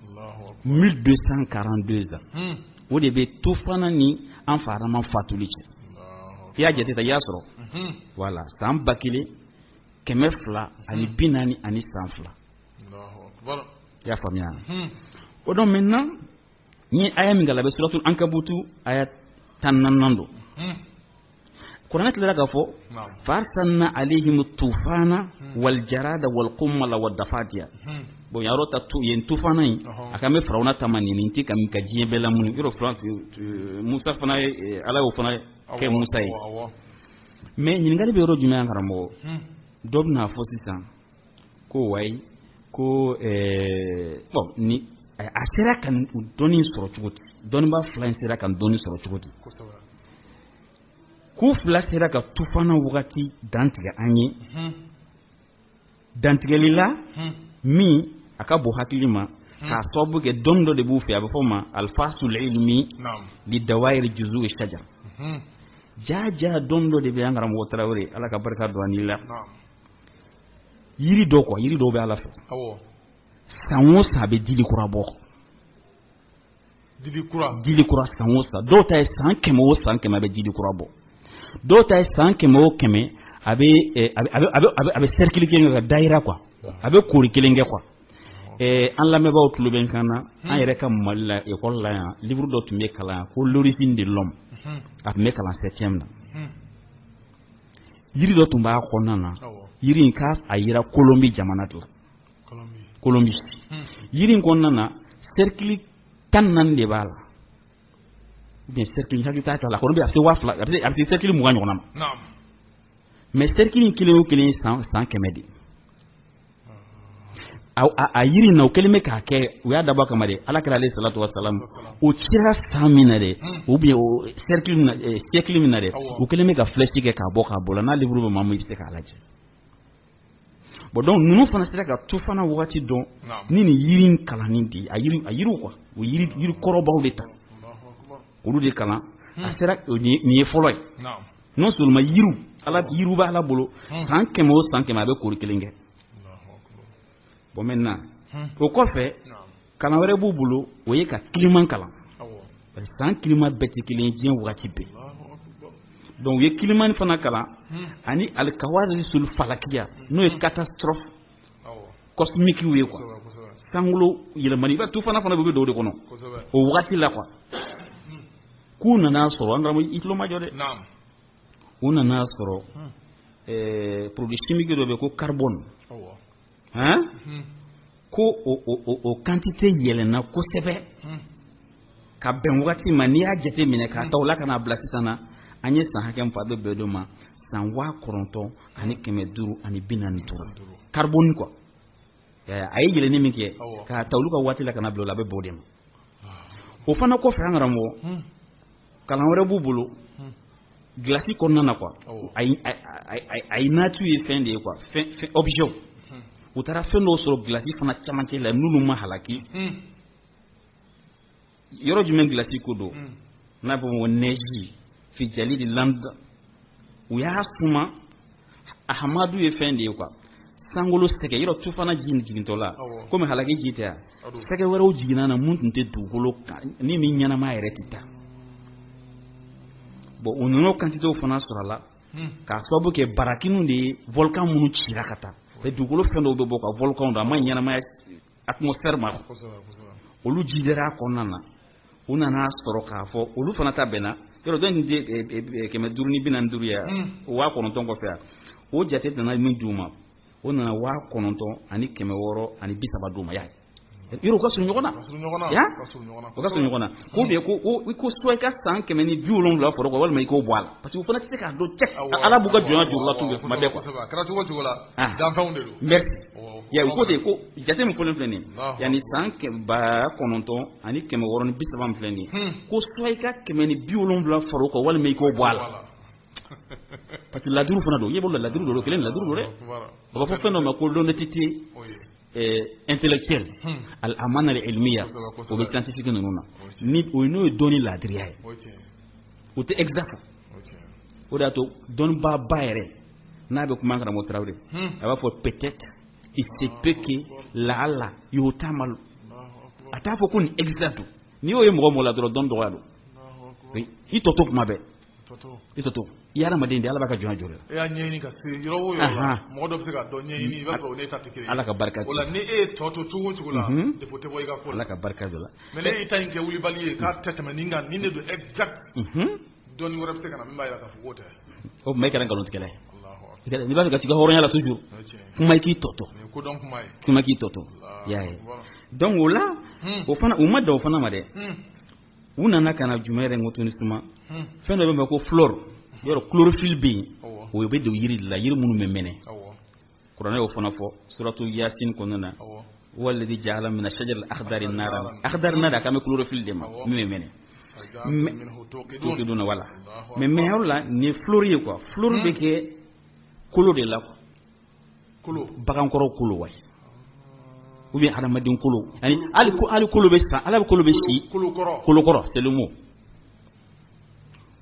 1242 ans o de bɛ tufana ni an fa adama fatuli cɛ i y'a jate ta i y'a sɔrɔ voilà san 1000 200 ani 40 ani san 2 i y'a faamuya o donc maintenant ni aya min gala bɛ suratul ankabutu aya 14 don kuranɛ tilara k'a fɔ farsanna alayhim tufana wal jarada wal qummala wad dafatiya bon yaro ta yen tufana in a kan bɛ firawuna tama nin tɛ ka diɲɛ bɛɛ lamunu yɔrɔ Musa fana ye ala y'o fana kɛ Musa ye mais ɲininkali bɛ yɔrɔ jumɛn karamɔgɔ dɔ bɛna fɔ sisan ko wayi ko bon ni a sera ka dɔnni sɔrɔ cogo di dɔnnibaa fila in sera ka dɔnni sɔrɔ cogo di k'u fila sera ka tufana wagati dantigɛ an ye dantigɛli la min a ka bon hakili ma k'a sababu kɛ dɔnni dɔ de b'u fɛ a bɛ fɔ ma alfasul ilmi li dawayir juzu shajar ja dɔnni dɔ de bɛ an karamɔgɔ Tarawele ala ka barika don ani la yiri dɔ quoi yiri dɔw bɛ Ala fɛ san o san a bɛ dili kura bɔ dili kura san o san dɔw ta ye san 100 o san 100 a bɛ dili kura bɔ dɔw ta ye san 100 o 100 a bɛ cercle kelen ka daïra quoi a bɛ koori kelen kɛ quoi an lamɛnbaaw tulo bɛ n kan na an yɛrɛ ka Mali la école la yan livre dɔ tun bɛ kalan yan ko l'origine de l'homme a tun bɛ kalan 7e na yiri dɔ tun b'a kɔnɔna na yiri in ka a yira Colombie jamana de la Colombie yiri in kɔnɔna na cercle 14 de b'a la ou bien cercle hakili t'a la Colombie a bɛ se 2000 a bɛ se cercle 20 ɲɔgɔn ma mais cercle in kelen o kelen san 100 de a yiri na o kelen bɛ k'a kɛ u y'a dabɔ kama de Ala kira alayhi salatu wa salam o cira san min na dɛ ou bien o cercle min na dɛ o kelen bɛ ka flèche kɛ k'a bɔ k'a bɔ la n'a livre bɛ maa min i bɛ se k'a lajɛ bon donc ninnu fana sera ka to fana wagati dɔn ni nin yiri in kalanni de a yiriw quoi o yiri kɔrɔbaw de ta olu de kalan a sera nin ye fɔlɔ ye non seulement yiriw b'a Ala bolo san 100 o san 100 a bɛ koori kelen kɛ bon maintenant o kɔfɛ kalan wɛrɛ b'u bolo o ye ka climat kalan san climat bɛɛ tɛ kelen ye diɲɛ wagati bɛɛ donc u ye climat fana kalan ani al-kawaarisul falakiya n'o ye catastrophe cosmique ye quoi sankolo yɛlɛmani i b'a tu fana bɛ dɔw de kɔnɔ o wagati la quoi k'u nana sɔrɔ an karamɔgɔ i tulo ma jɔ dɛ u nana sɔrɔ produit chimique dɔ bɛ yen ko carbone ko o quantité yɛlɛnna kosɛbɛ ka bɛn wagati ma n'i y'a jate minɛ k'a ta o la ka n'a bila sisan na an ye san hakɛ min fɔ a bɛ bɛn dɔ ma san 9,545 carbone quoi a ye yɛlɛnni min kɛ k'a ta olu ka waati la ka na bila o la a bɛ bɛn o de ma o fana kɔfɛ an karamɔgɔ kalan wɛrɛ b'u bolo glace kɔnɔna na quoi a ye nature ye fɛn de ye quoi fɛn objet u taara fɛn dɔw sɔrɔ glace fana camancɛ la n'olu ma halaki yɔrɔ jumɛn glace ko don n'a bɛ fɔ neige fi jalidi land u y'a suma ahamadu ye fɛn de ye quoi sankolo sɛgɛ yɔrɔ tu fana jigintɔ la komi halaki ji tɛ yan sɛgɛ wɛrɛw jiginna na mun tun tɛ dugukolo kan ni min ɲɛnama yɛrɛ tɛ taa bon o ninnu quantité fana sɔrɔ la k'a sababu kɛ barakiniw de ye volcan minnu cira ka taa dugukolo fɛn dɔw bɛ bɔ ka volcan don a ma ɲɛnamaya atmosphère ma olu jidera a kɔnɔna na u nana sɔrɔ k'a fɔ olu fana ta bɛnna yɔrɔ dɔ in tɛ 545 ye o 9,000 kɔfɛ yan o jate nana min d'u ma o nana 9,630 d'u ma y'a ye yɔrɔ u ka surun ɲɔgɔn na o ka surun ɲɔgɔn na k'o de ye ko soit i ka san 170 fɔra quoi walima i k'o bɔ a la parce que u fana tɛ se k'a dɔn cɛ Ala b'u ka jɔnya juru la tun bɛ kuma bɛɛ quoi merci ya u ko de ko jate min fɔlen filɛ nin ye yanni san 9,630 min filɛ nin ye ko soit i ka 170 fɔra o kan walima i k'o bɔ a la parce que laduru fana don i ye bolo laduru don kelen laduru don dɛ o b'a fɔ fɛn dɔ ma ko l'honnêteté intellectuelle al-amana al-ilmiya o bɛ scientifique ninnu na ni o n'o ye dɔnni laadiriya ye o tɛ exact o de y'a to dɔnnibaa ba yɛrɛ n'a bɛ kuma karamɔgɔ Tarawele a b'a fɔ peut-être il se peut que laala yutamalu a t'a fɔ ko nin exact n'i y'o ye mɔgɔ la dɔrɔn dɔnni dɔgɔya don i tɔ to kuma bɛɛ i tɔ to i ye adamaden de Ala b'a ka jɔnya jɔ la e y'a ɲɛɲini ka se yɔrɔ o yɔrɔ la mɔgɔ dɔ bɛ se ka dɔ ɲɛɲini i b'a sɔrɔ o n'e ta tɛ kelen ye Ala ka barika o la ni e ye tɔ to cogo o cogo la défaut tɛ bɔ i ka ko la Ala ka barika dɔ la mais ne y'i ta in kɛ wulibali ye k'a tɛ tɛmɛ nin kan nin de don exact dɔnni wɛrɛ bɛ se ka na min b'a jira k'a fɔ k'o tɛ o tuma e kɛra nkalontigɛla ye n'i b'a fɛ ka t'i ka hɔrɔnya la toujours kuma i k'i tɔ to kuma k'i tɔ to i y'a ye donc o la o fana u ma dan o fana ma dɛ u nana ka na jumɛn yɛrɛ ŋo ni suma fɛn dɔ bɛ ma ko flore yɔrɔ chlorophylle bɛ yen o bɛ don yiri de la yiri minnu bɛ mɛnɛ kuranɛ y'o fana fɔ suratu yasin kɔnɔna na walladhi ja'ala mina shajari al-akhdari naran akhdari nada k'an bɛ chlorophylle de ma min bɛ mɛnɛ tokiduna wala mais yɔrɔ la nin ye flore ye quoi flore bɛ kɛ kolo de la quoi bagankɔrɔ kolo wayi ou bien adamaden kolo ani hali kolo bɛ san Ala bɛ kolo bɛ si kolo kɔrɔ c'est le mot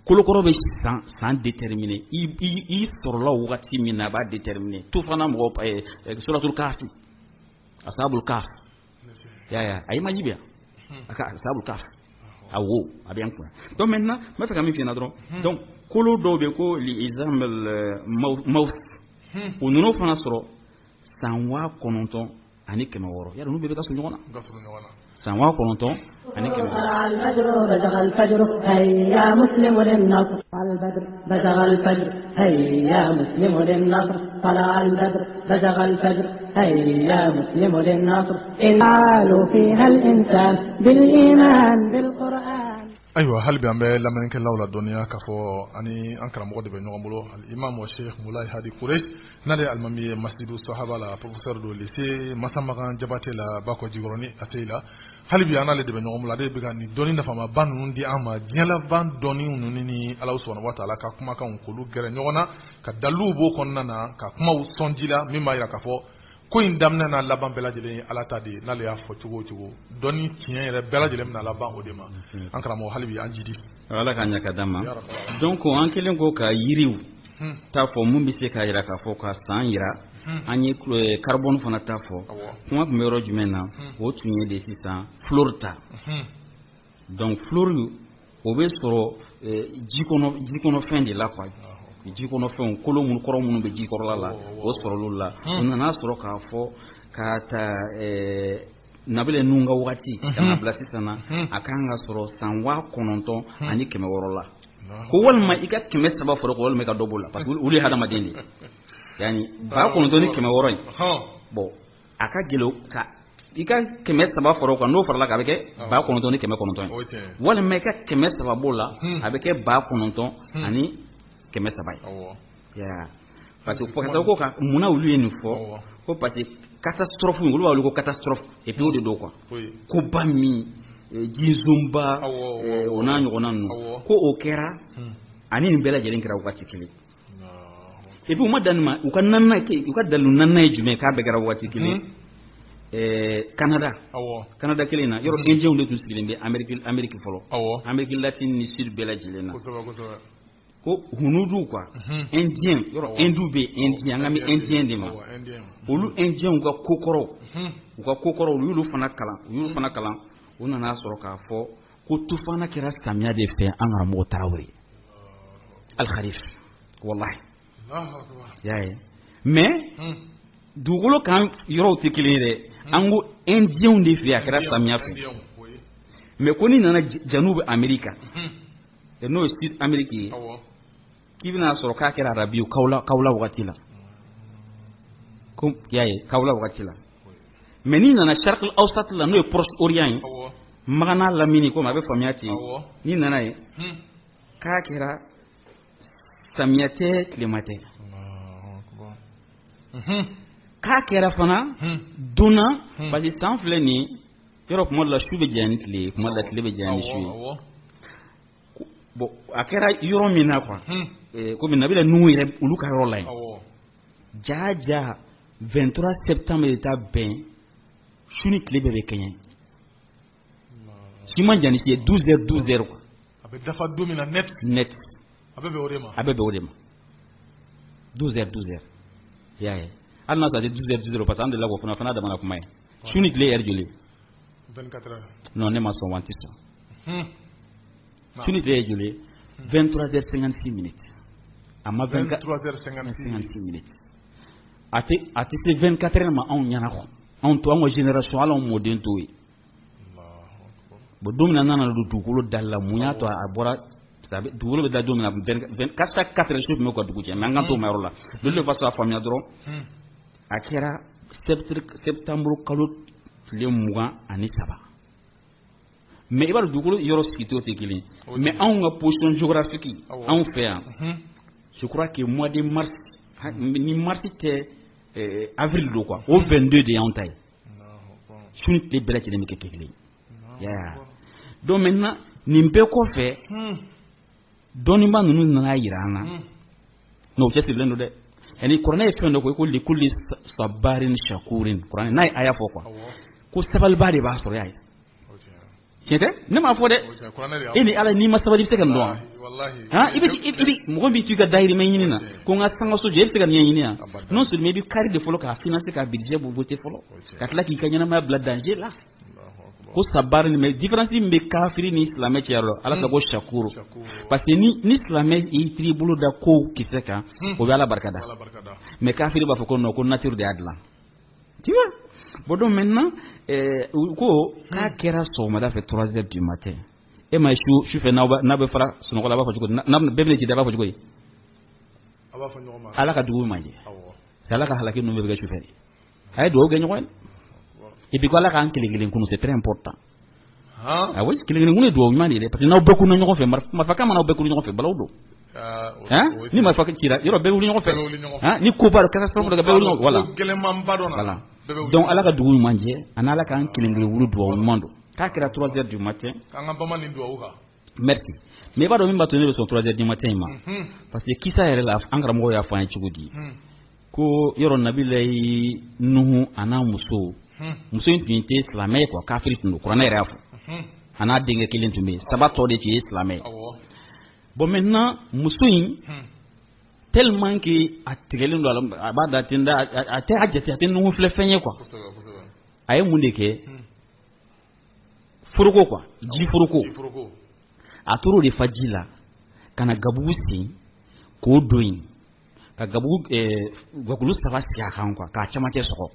kolokɔrɔ bɛ san déterminé i sɔrɔla wagati min na a b'a déterminé tout fana mɔgɔ suratul kahfi ashabul kahf ya ayi ma jibiya aka ashabul kahf awo a bɛ yan kun donc maintenant n b'a fɛ ka min f'i ɲɛna dɔrɔn donc kolo dɔw bɛ ko li izamel maus o ninnu fana sɔrɔ san 9,900 yadɔ n'u bɛɛ bɛ ka surun ɲɔgɔn na san 9,900 الفجر بزغ الفجر هيا مسلم للنصر البدر بزغ الفجر هيا مسلم للنصر طلع البدر بزغ الفجر هيا مسلم للنصر إنعالوا فيها الإنسان بالإيمان بالقرآن. أيوة هل بيعمل لما يمكن لولا الدنيا كفو أني أنكر مقدم بين يومبلو الإمام والشيخ مولاي هادي قريش نادي المامي مسجد الصحابة لا بروفيسور دو ليسي مسامغان جباتي لا باكو جيغروني أسيلا هل بيعمل لدي بين يومبلو لدي بيغاني دوني نفما بان نندي أما جيلا بان دوني نونيني الله سبحانه وتعالى كما كان كلو غير نيونا كدلو بو كوننا كما وسونجيلا مما يلا كفو ko in damna na laban bela jelen ala ta de na le ya fo cogo cogo doni tiɲɛ yɛrɛ bela jelen na laban o de ma an karamɔgɔ halibi an jidi ala ka ɲa ka dama donc an kelen ko ka yiriw ta fɔ mun bɛ se ka yira k'a fɔ ka san yira an ye carbone fana ta fɔ kuma tun bɛ yɔrɔ jumɛn na o tun ye de sisan flore ta donc flore o bɛ sɔrɔ ji kɔnɔ fɛn de la quoi ji kɔnɔ fɛnw kolo minnu kɔrɔ minnu bɛ ji kɔrɔla la o sɔrɔl'olu la o nana sɔrɔ k'a fɔ ka ta nabile ninnu ka wagati ka na bila sisan na a kan ka sɔrɔ san 9,900 la ko walima i ka 300 fɔra ko walima i ka dɔ b'o la parce que olu ye hadamaden de yani 9,900 in bon a ka gɛlɛn ka i ka 300 fɔra kan n'o farala kan a bɛ kɛ 9,900 ye walima i ka 300 b'o la a bɛ kɛ 9,900 ani 300 ya parce que ko ka munna olu ye nin fɔ ko parce que catastrophe olu b'a wele ko catastrophe et puis o de do quoi ko ba min jizumba o n'a ɲɔgɔnna ninnu ko o kɛra ani nin bɛɛ lajɛlen kɛra waati kelen et puis u ma dan nin ma u ka dalu naaninan ye jumɛn k'a bɛɛ kɛra waati kelen Canada kelen na yɔrɔ indien de tun sigilen bɛ Amérique fɔlɔ Amérique latine ni sud bɛɛ lajɛlen na ko hunudu quoi indien yɔrɔ indu bɛ indien an ka mi indien de ma olu indien ka kokɔrɔw u ka kokɔrɔw u y'olu fana kalan u nana sɔrɔ k'a fɔ ko tufana kɛra samiya de fɛ an karamɔgɔ Tarawele Al-Kharif wallahi y'a ye mais dugukolo kan yɔrɔw tɛ kelen ye dɛ an ko indien de fɛ a kɛra samiya fɛ mais ko ni nana Janubu Amerika n'o ye Sud Amérique ye k'i bɛna sɔrɔ k'a kɛra arabiw kawla wagati la ko y'a ye kawla wagati la mais n'i nana Sharq al-Awsat la n'o ye Proche Orient ye Magana lamini komi a bɛ faamuya ten n'i nana ye k'a kɛra samiya tɛ tilema tɛ k'a kɛra fana donna parce que san filɛ nin yɔrɔ kuma dɔ la su bɛ janya ni tile ye kuma dɔ la tile bɛ janya ni su ye bon a kɛra yɔrɔ min na quoi komi nabila nuhu yɛrɛ olu ka yɔrɔ la yen jaja 23 septembre de taa bɛn su ni tile bɛɛ bɛ kɛɲɛ si ma jani si ye 12h quoi a bɛ dafa don min na net a bɛ bɛn o de ma 12h y'a ye hali n'a sɔrɔ a tɛ 12h parce que an delila k'o fana damana kuma ye su ni tile heure joli 24 heures non ne ma sɔn wa n tɛ sɔn su ni tile ye joli 23h56 minutes a ma 23h56 minutes a tɛ se 24 heures ma anw ɲɛna kɔ anw to an ka génération hali anw mɔden t'o ye bon don min na nana don dugukolo dali la mun y'a to a bɔra dugukolo bɛ da don min na 4 heures su tun bɛ ka dugu cɛ mais an kan t'o ma yɔrɔ la de toute façon a faamuya dɔrɔn a kɛra septembre kalo tile 23 mais i b'a dɔn dugukolo yɔrɔ sigitɔ tɛ kelen mais anw ka position géographique anw fɛ yan je crois que mois de mars ni mars tɛ avril do quoi o 22 de y'anw ta ye su ni tile bɛɛ lajɛlen bɛ kɛ kelen ya donc maintenant nin bɛɛ kɔfɛ dɔnniba ninnu nana yira an na n'o cɛsirilen don dɛ ani kuranɛ ye fɛn dɔ ko likuli sabarin shakurin kuranɛ n'a ye aya fɔ quoi ko sabaliba de b'a sɔrɔ y'a ye tiɲɛ ne m'a fɔ dɛ e ni ala n'i ma sabali i bɛ se ka nin dɔn wa i bɛ mɔgɔ min t'u ka dahirimɛ ɲini na ko n ka sangaso jɔ e bɛ se ka nin ɲini yan non seulement i bɛ kari de fɔlɔ k'a financer k'a budget bɔ voter fɔlɔ ka tila k'i ka ɲɛnamaya bila danger la ko sabari ni mais différence min bɛ kafiri ni silamɛ cɛ yɔrɔ ala ka ko shakuru parce que ni silamɛ y'i tiri i bolo da ko kisɛ kan o bɛ ala barika da mais kafiri b'a fɔ ko non ko nature de y'a dilan tu vois. Bon donc maintenant ko k'a kɛra sɔgɔmada fɛ 3h du matin e ma su fɛ n'a bɛ fara sunɔgɔ la a b'a fɔ cogo di bɛɛ bɛna ci da a b'a fɔ cogo di ala ka dugu ma jɛ c'est ala ka halaki ninnu bɛ kɛ su fɛ a ye dugawu kɛ ɲɔgɔn ye et puis ko ala k'an kelen kunu c'est très important ah oui kelen kunu ye dugawu ɲuman de ye dɛ parce que n'aw bɛɛ kunna ɲɔgɔn fɛ marifakan mana aw bɛɛ kunu ɲɔgɔn fɛ balawu don ni marifa cira yɔrɔ bɛɛ wuli ɲɔgɔn fɛ ni koba dɔ catastrophe dɔ kɛ bɛɛ wuli ɲɔgɔn voilà donc ala ka dugu ɲuman jɛ ani ala k'an kelen wulu dugawu ɲuman don k'a kɛra 3h du matin k'an ka bamanin dugawu kan merci mais i b'a dɔn min b'a to ne bɛ sɔn 3h du matin ma parce que kisa yɛrɛ la an karamɔgɔ y'a fɔ an ye cogo di ko yɔrɔ nabilayi nuhu a n'a muso in tun tɛ silamɛ ye quoi kafiri tun don kuranɛ yɛrɛ y'a fɔ a n'a denkɛ kelen tun bɛ yen saba tɔ de tun ye silamɛ ye bon maintenant muso in tellement que a tigɛlen don a b'a da ten da a tɛ a jate a tɛ nuhu filɛ fɛn ye quoi a ye mun de kɛ foroko quoi ji foroko a tor'o de fa ji la ka na gabugu sen k'o don yen ka gakulu saba sigi a kan quoi k'a camancɛ sɔgɔ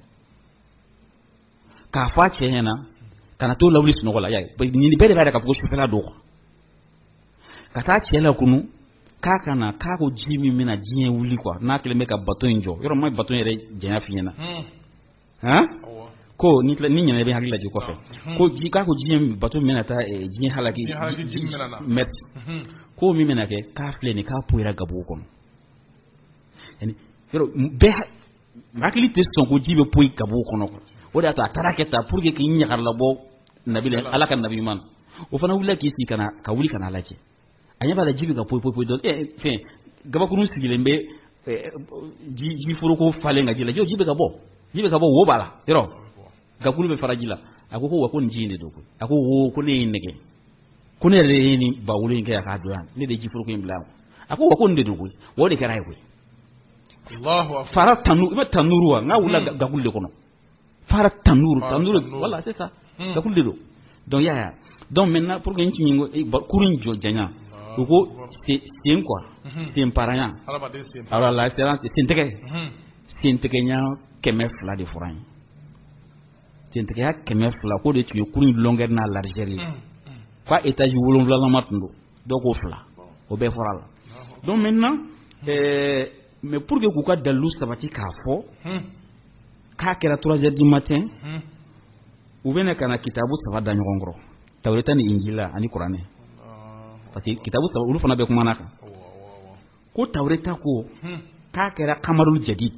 k'a fɔ a cɛ ɲɛna ka na t'o lawuli sunɔgɔ la y'a ye nin bɛɛ de b'a yira k'a fɔ ko sufɛla don quoi ka taa cɛ la kunu k'a ko ji min bɛna diɲɛ wuli quoi n'a kɛlen bɛ ka bato in jɔ yɔrɔ ma bato yɛrɛ janya f'i ɲɛna ko ni ɲinɛ bɛ hakili lajɛ kɔfɛ k'a ko bato min bɛna taa diɲɛ halaki merci ko min bɛna kɛ k'a filɛ nin k'a poyira gabugu kɔnɔ yɔrɔ bɛɛ hakili tɛ sɔn ko ji bɛ poyi gabugu kɔnɔ o de y'a to a taara kɛ tan pour que k'i ɲagarila bɔ ala ka nabi ɲuman o fana wulila k'i sigi ka wuli ka n'a lajɛ a ɲɛ b'a la ji bɛ ka poyi dɔn fɛn gabakuru sigilen bɛ ji foroko falen ka ji la ji bɛ ka bɔ wo b'a la yɔrɔ gakulu bɛ fara ji la a ko wa ko nin ji in de don koyi a ko wo ko ne ye nɛgɛ ko ne yɛrɛ ye nin ba wolo in kɛ k'a don yan ne de ye ji foroko in bila yan a ko wa ko nin de don koyi wa o de kɛra ye koyi fara tanuru i bɛ tanuru wa n k'a wulila gakulu de kɔnɔ fara tanuru voilà c'est ça gakulu de don donc y'a donc maintenant pour que n tun ye kurun jɔ janya u ko sen quoi sen paranya alors la espérance sentɛgɛnya 200 de fɔra an ye sentɛgɛya 200 k'o de tun ye kurun longueur n'a largeur ye fa étage 7 tun don dɔw ko 2 o bɛɛ fɔra la donc maintenant mais pour que k'u ka dalilu sabati k'a fɔ k'a kɛra 3h du matin u bɛna ka na kitabu 3 da ɲɔgɔn kɔrɔ tawureta ni injila ani kuranɛ parce que kitabu 3 olu fana bɛ kumana kan ko tawureta ko k'a kɛra kamarul jadid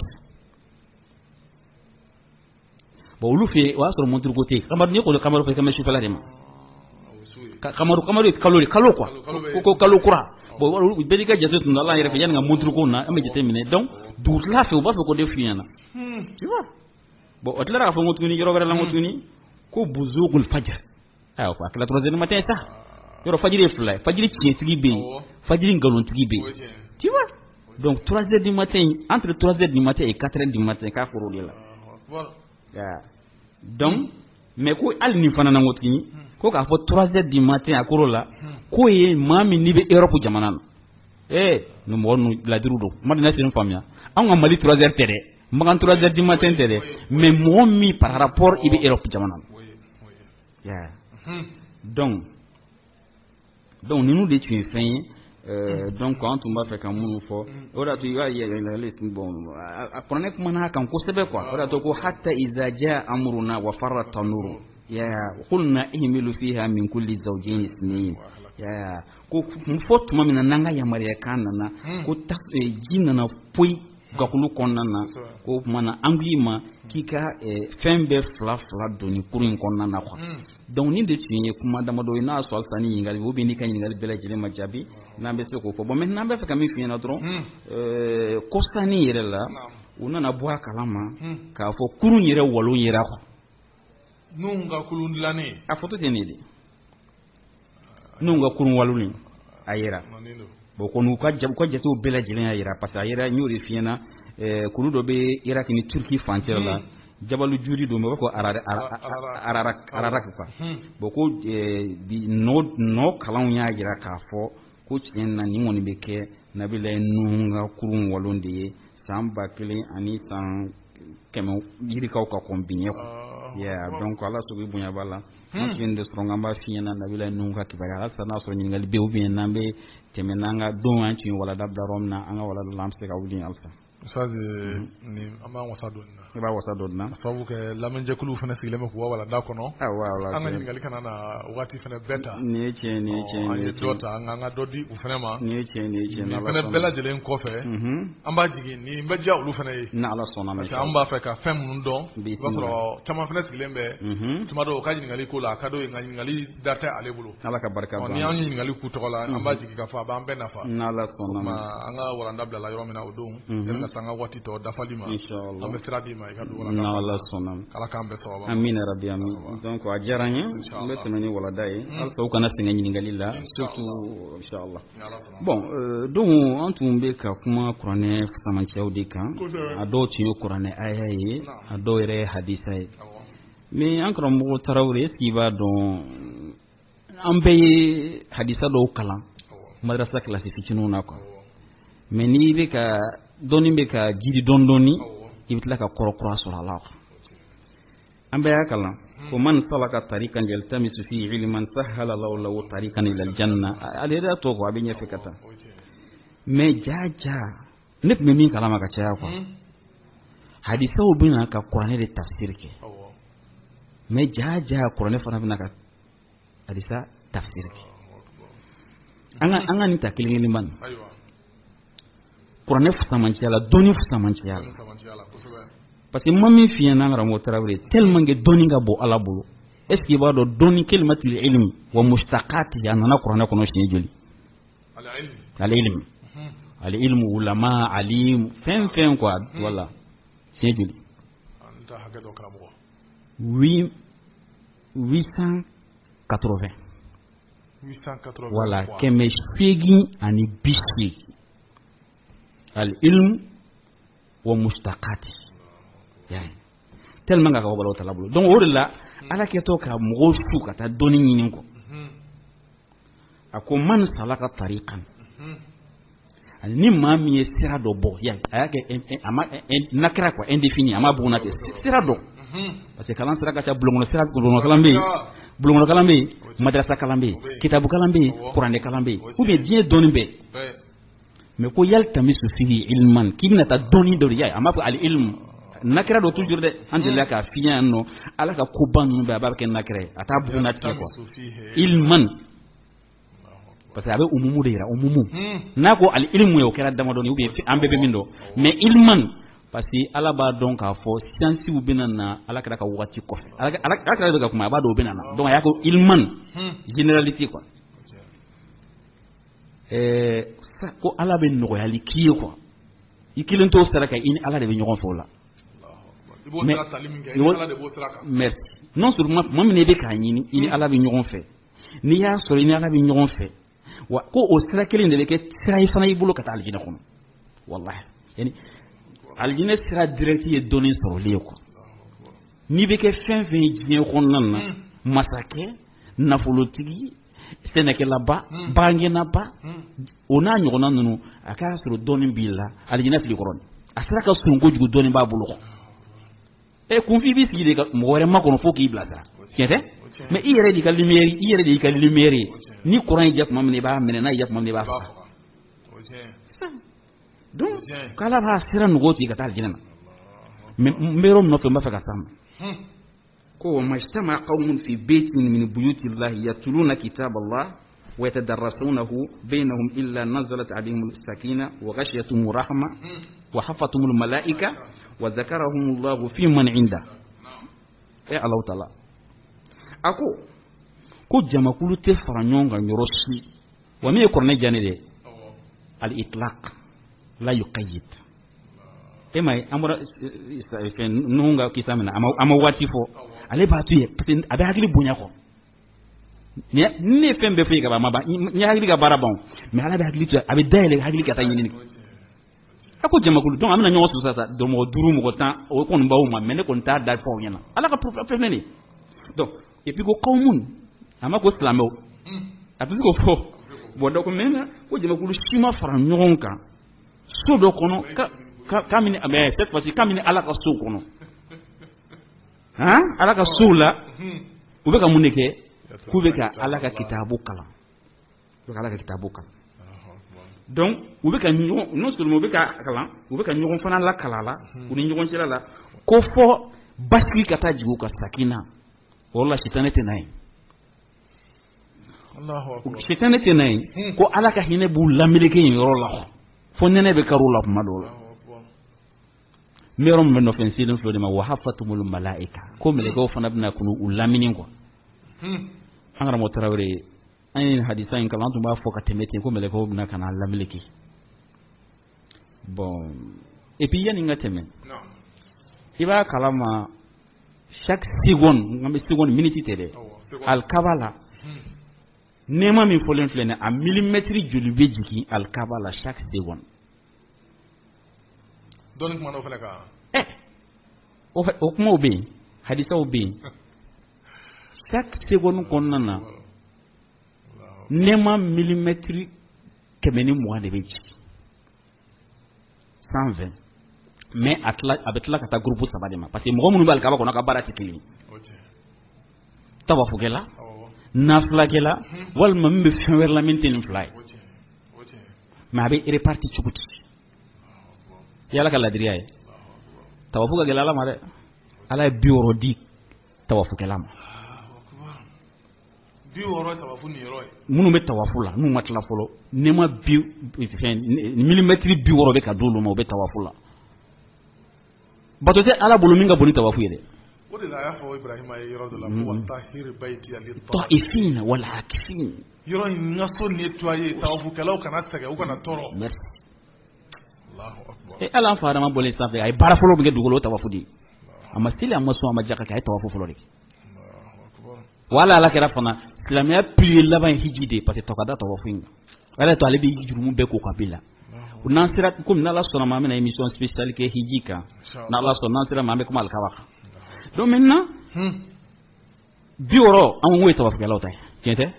bon olu fɛ o y'a sɔrɔ montre ko tɛ yen kamaru n'i ko kamaru fɛ i ka mɛn sufɛla de ma kamaru ye kalo quoi ko kalo kura bon bɛɛ n'i ka jate tun don ala yɛrɛ fɛ yanni ka montre ko na an bɛ jate minɛ donc dugutila fɛ u b'a fɛ k'o de f'i ɲɛna tu vois bon o tilara k'a fɔ n ko tuguni yɔrɔ wɛrɛ la n ko tuguni ko buzugul fajr ayiwa a kɛra 3h du matin sa yɔrɔ fajiri ye 2 ye fajiri tiɲɛtigi bɛ yen fajiri nkalonitigi bɛ yen tu vois donc 3h du matin entre 3h du matin et 4h du matin k'a kɔrɔ o de la donc mais ko hali nin fana na n ko tuguni ko k'a fɔ 3h du matin a kɔrɔ la k'o ye maa min n'i bɛ Europe jamana na nin mɔgɔ ninnu ladiriw don ma deli se nin faamuya anw ka Mali 3h tɛ dɛ Magan 3h du matin tɛ dɛ mais mɔgɔ min par rapport i bɛ Europe jamana na donc ninnu de tun ye fɛn ye donc an tun b'a fɛ ka minnu fɔ o de y'a to i b'a ye bon a kuranɛ kumana a kan kosɛbɛ quoi o de y'a to ko hatta iza jaa amruna wa farra tanuru qulna ihmilu fiha min kulli zawjayn ithnayn ko fɔ tuma min na n'an ka yamaruya kan nana ko ji nana poyi gakulu kɔnɔna na ko tuma na an k'i ma k'i ka fɛn bɛɛ 2 don ni kurun in kɔnɔna na quoi donc nin de tun ye kuma damadɔ ye n'a y'a sɔrɔ halisa ni ɲininkali ou bien n'i ka ɲininkali bɛɛ lajɛlen ma jaabi n'an bɛ se k'o fɔ bon maintenant an bɛ fɛ ka min f'i ɲɛna dɔrɔn kɔsani yɛrɛ la u nana bɔ a kalama k'a fɔ kurun yɛrɛ walon yera quoi n'u ka kulun dilannen a fɔto tɛ nin de n'u ka kurun waluli a yira bon ko n'u ka jatew bɛɛ lajɛlen y'a yira parce que a yira n y'o de f'i ɲɛna kulu dɔ bɛ Irak ni Turki frontière la Jabalu Juri don b'a fɔ Ararak quoi bon ko nɔ kalanw y'a yira k'a fɔ ko tiɲɛ na nin kɔni bɛ kɛ Nabila Nuhu ka kurun walon de ye san 1000 ani san 100 yirikaw ka kɔn bi ɲɛ quoi donc ala sogo bonya b'a la an tun de sɔrɔ an b'a f'i ɲɛna Nabila Nuhu ka kibaruya halisa n'a sɔrɔ ɲininkali bɛ ou bien n'an bɛ tɛmɛ n'an ka don an tun walada bila yɔrɔ min na an ka walada la an bɛ se ka wuli halisa Ustaz ni an b'a wasa dɔɔni na. I b'a wasa dɔɔni na. Sabu kɛ lamɛnjɛkulu fana sigilen bɛ k'u ka walanda kɔnɔ. Awɔ an ka ɲininkali kana na waati fana bɛɛ ta. Nin ye tiɲɛ nin ye tiɲɛ. An ye dɔ ta an ka dɔ di u fana ma. Nin ye tiɲɛ nin ye tiɲɛ. Nin fana bɛɛ lajɛlen kɔfɛ. An b'a jigin nin bɛ diya olu fana ye. Ni Ala sɔnna ma. Parce que an b'a fɛ ka fɛn minnu dɔn. I b'a sɔrɔ caman fana sigilen bɛ. Tuma dɔw u ka ɲininkali ko la a ka d'o ye nka ɲininkali da tɛ ale bolo. Ala ka barika don. Ni an ye ɲininkali k'u tɔgɔ la an b'a jigin k'a fɔ a b'an bɛɛ nafa. Ni Ala sɔnna ma. An ka walanda bilala yɔrɔ min na o don. Yɛrɛ ka san ka waati tɔ dafali ma. Inshallah. An bɛ sira di ma i ka don walanda. N'Ala sɔnna. Ala k'an bɛɛ sababa. Amin rabbi amin. Donc a diyara n ye. N bɛ tɛmɛ ni walanda ye. Halisa u kana sɛgɛn ɲininkali la. Surtout inshallah. Bon donc an tun bɛ ka kuma kuranɛ fusamancɛw de kan. A dɔw tun ye kuranɛ aya ye. A dɔw yɛrɛ ye hadisa ye. Mais an karamɔgɔ Tarawele est-ce qu'il b'a dɔn an bɛɛ ye hadisa dɔw kalan madrasa kilasi fitininw na quoi. Mais n'i bɛ ka dɔɔni bɛ ka jidi dɔɔni i bɛ tila ka kɔrɔ kura sɔrɔ a la. An bɛɛ y'a kalan ko man salaka tariqan yaltamisu fihi ilman sahhala lahu tariqan ila aljanna ale yɛrɛ tɔ ko a bɛ ɲɛfɛ ka taa. Mais jaja ne tun bɛ min kalama ka caya quoi. Hadisaw bɛ na ka kuranɛ de tafsir kɛ. Mais jaja kuranɛ fana bɛ na ka hadisa tafsir kɛ. An ka nin ta kelen kelen ban. Kuranɛ fusamanciya la dɔnni fusamanciya la. Parce que ma min f'i ɲɛna an karamɔgɔ Tarawele tellement que dɔnni ka bon Ala bolo est ce que i b'a dɔn dɔnni kalimatul ilm wa mushtaqatihi a nana kuranɛ kɔnɔ siɲɛ joli. al ilm al ilm ulama alim fɛn fɛn quoi voilà siɲɛ joli. 880. Voilà kɛmɛ seegin ani bi seegin. al ilm wa mushtaqatihi tellement que ka bɔ Ala bolo donc o de la Ala kɛtɔ ka mɔgɔw su ka taa dɔnni ɲini kɔ a ko man salaka tariqan ni maa min ye sira dɔ bɔ a y'a kɛ a ma nakira quoi indéfini a ma buguna ten sira dɔ parce que kalan sira ka ca bulon kalan bɛ yen madrasa kalan bɛ yen kitabu kalan bɛ yen kuranɛ kalan bɛ yen ou bien diɲɛ dɔnni bɛɛ mais ko yaltamisu fihi ilman k'i bɛna taa dɔnni dɔ de ye a ma fɔ al ilm nakira dɔ toujours dɛ an delila k'a f'i ɲɛna nɔ Ala ka koba ninnu bɛɛ a b'a kɛ nakira ye a t'a buguna tigɛ quoi ilman parce que a bɛ umumu de yira umumu n'a ko al ilmu ye o kɛra damadɔni ou bien an bɛɛ bɛ min dɔn mais ilman parce que Ala b'a dɔn k'a fɔ siyansiw bɛna na Ala kɛra ka waati kɔfɛ Ala kɛra bɛ ka kuma a b'a dɔn o bɛna na donc a y'a ko ilman généralité quoi ko Ala bɛ nɔgɔyali k'i ye quoi i kelen t'o sara kan i ni Ala de bɛ ɲɔgɔn fɛ o la. Merci. Non seulement moi min bɛ k'a ɲini i ni Ala bɛ ɲɔgɔn fɛ n'i y'a sɔrɔ i ni Ala bɛ ɲɔgɔn fɛ wa ko o sira kelen de bɛ kɛ sira ye fana i bolo ka taa aljinɛ kɔnɔ wallahi yani aljinɛ sira direct ye dɔnni sɔrɔli ye quoi n'i bɛ kɛ fɛn fɛn ye diɲɛ kɔnɔna na masakɛ nafolotigi sɛnɛkɛlaba bangɛnaba o n'a ɲɔgɔnna ninnu a k'a sɔrɔ dɔnni b'i la aljinɛ fili kɔrɔ a sera ka surun kojugu dɔnni b'a bolo quoi kunfin b'i sigi de ka mɔgɔ wɛrɛ makɔnɔ fo k'i bilasira tiɲɛ tɛ mais i yɛrɛ de y'i ka lumière ye ni courant y'i diya tuma min i b'a minɛ n'a y'i diya tuma min i b'a faga donc k'Ala b'a sira nɔgɔya tigɛ ka taa aljinɛ na mais n bɛ yɔrɔ min nɔfɛ n b'a fɛ ka s'a ma ko wa majtama qawmun fi baytin min buyuti llahi yatluna kitaballah wa yatadarrasunahu bainahum illa nazalat alayhim as-sakina wa ghashiyatuhum rahma wa hafathum al-malaika wa dhakarahum Allahu fi man 'inda Allah ta'ala ako ko jamakulu tɛ fara ɲɔgɔn kan yɔrɔ si wa min ye kuranɛ diya ne dɛ al-itlaq la yuqayyid e ma ye an bɔra Nuhu ka kisa min na a ma waati fɔ ale b'a to yen parce que a bɛ hakili bonya kɔ ne fɛn bɛɛ fɔ i ka ban ma ban n hakili ka baara ban mais ala bɛ hakili to a bɛ dayɛlɛ hakili ka taa ɲinini a ko jamakulu donc an bɛna ɲɔgɔn sɔrɔ sisan donc mɔgɔ 5 mɔgɔ 10 o kɔni b'aw ma mais ne kɔni t'a da fɔ aw ɲɛna ala ka problème ne donc et puis ko qawmun a ma ko silamɛw a bɛ se k'o fɔ bon donc maintenant ko jamakulu si ma fara ɲɔgɔn kan so dɔ kɔnɔ kabini mais cette fois-ci kabini ala ka so kɔnɔ ala ka so la u bɛ ka mun de kɛ k'u bɛ ka ala ka kitabu kalan u bɛ ka ala ka kitabu kalan donc u bɛ ka ɲɔgɔn non seulement u bɛ ka kalan u bɛ ka ɲɔgɔn fana la kalan la u ni ɲɔgɔn cɛla la ko fɔ basigi ka taa jigin u ka sakina o la sitanɛ tɛ n'a ye sitanɛ tɛ n'a ye ko ala ka hinɛ b'u lameleke yen yɔrɔ la fo nɛnɛ bɛ kari u la kuma dɔw la n bɛ yɔrɔ min bɛ nɔfɛ n selen filɛ de ma wa hafatumul malaika ko mɛlɛkɛw fana bɛna kunu u lamini quoi an karamɔgɔ Tarawele an ye hadisa in kalan an tun b'a fɔ ka tɛmɛ ten ko mɛlɛkɛw bɛna ka na lameleke bon et puis yanni n ka tɛmɛ i b'a kalama chaque seconde n bɛ seconde minute tɛ dɛ alikaba la nɛɛma min fɔlen filɛ nin ye a millimètre joli bɛ jigin alikaba la chaque seconde. dɔnni kuma dɔ fana kan. o kumaw bɛ yen hadisaw bɛ yen chaque seconde kɔnɔna na nɛɛma millimètre 120 de bɛ jigin 120 mais a bɛ tila ka taa groupe 3 de ma parce que mɔgɔ minnu bɛ alikaba kɔnɔ ka baara tɛ kelen ye tawafukɛla nafilakɛla walima min bɛ fɛn wɛrɛ la min tɛ nin fila ye mais a bɛ réparti cogo di yala ka ladiriya ye tawafu ka gɛlɛ ala ma dɛ ala ye 60 di tawafukɛla ma 60 tawafu ni yɔrɔ ye minnu bɛ tawafu la n'u ma tila fɔlɔ nɛma millimètre 60 bɛ ka di olu ma u bɛ tawafu la bato tɛ ala bolo min ka bon ni tawafu ye dɛ o de la a y'a fɔ Ibrahima ye yɔrɔ dɔ la ko watahhir bayti lit-ta'ifina wal-'akifin yɔrɔ in n ka so nettoyer tawafukɛlaw kana sɛgɛn u kana tɔɔrɔ. Merci. ala an fa adama bɔlen sanfɛ a ye baara fɔlɔ min kɛ dugukolo o tawafu de a ma seli a ma sɔn a ma jaka kɛ a ye tawafu fɔlɔ de wala ala kɛra fana silamɛya pilier laban ye hiji de parce que tɔkada tawafu in ala to ale bɛ jurumu bɛɛ ko ka bila n'an sera komi n'ala sɔnna ma an bɛna émission spéciale kɛ hiji kan n'ala sɔnna n'an sera ma an bɛ kuma alikaba kan donc maintenant 60 an ko ye tawafukɛlaw ta ye tiɲɛ tɛ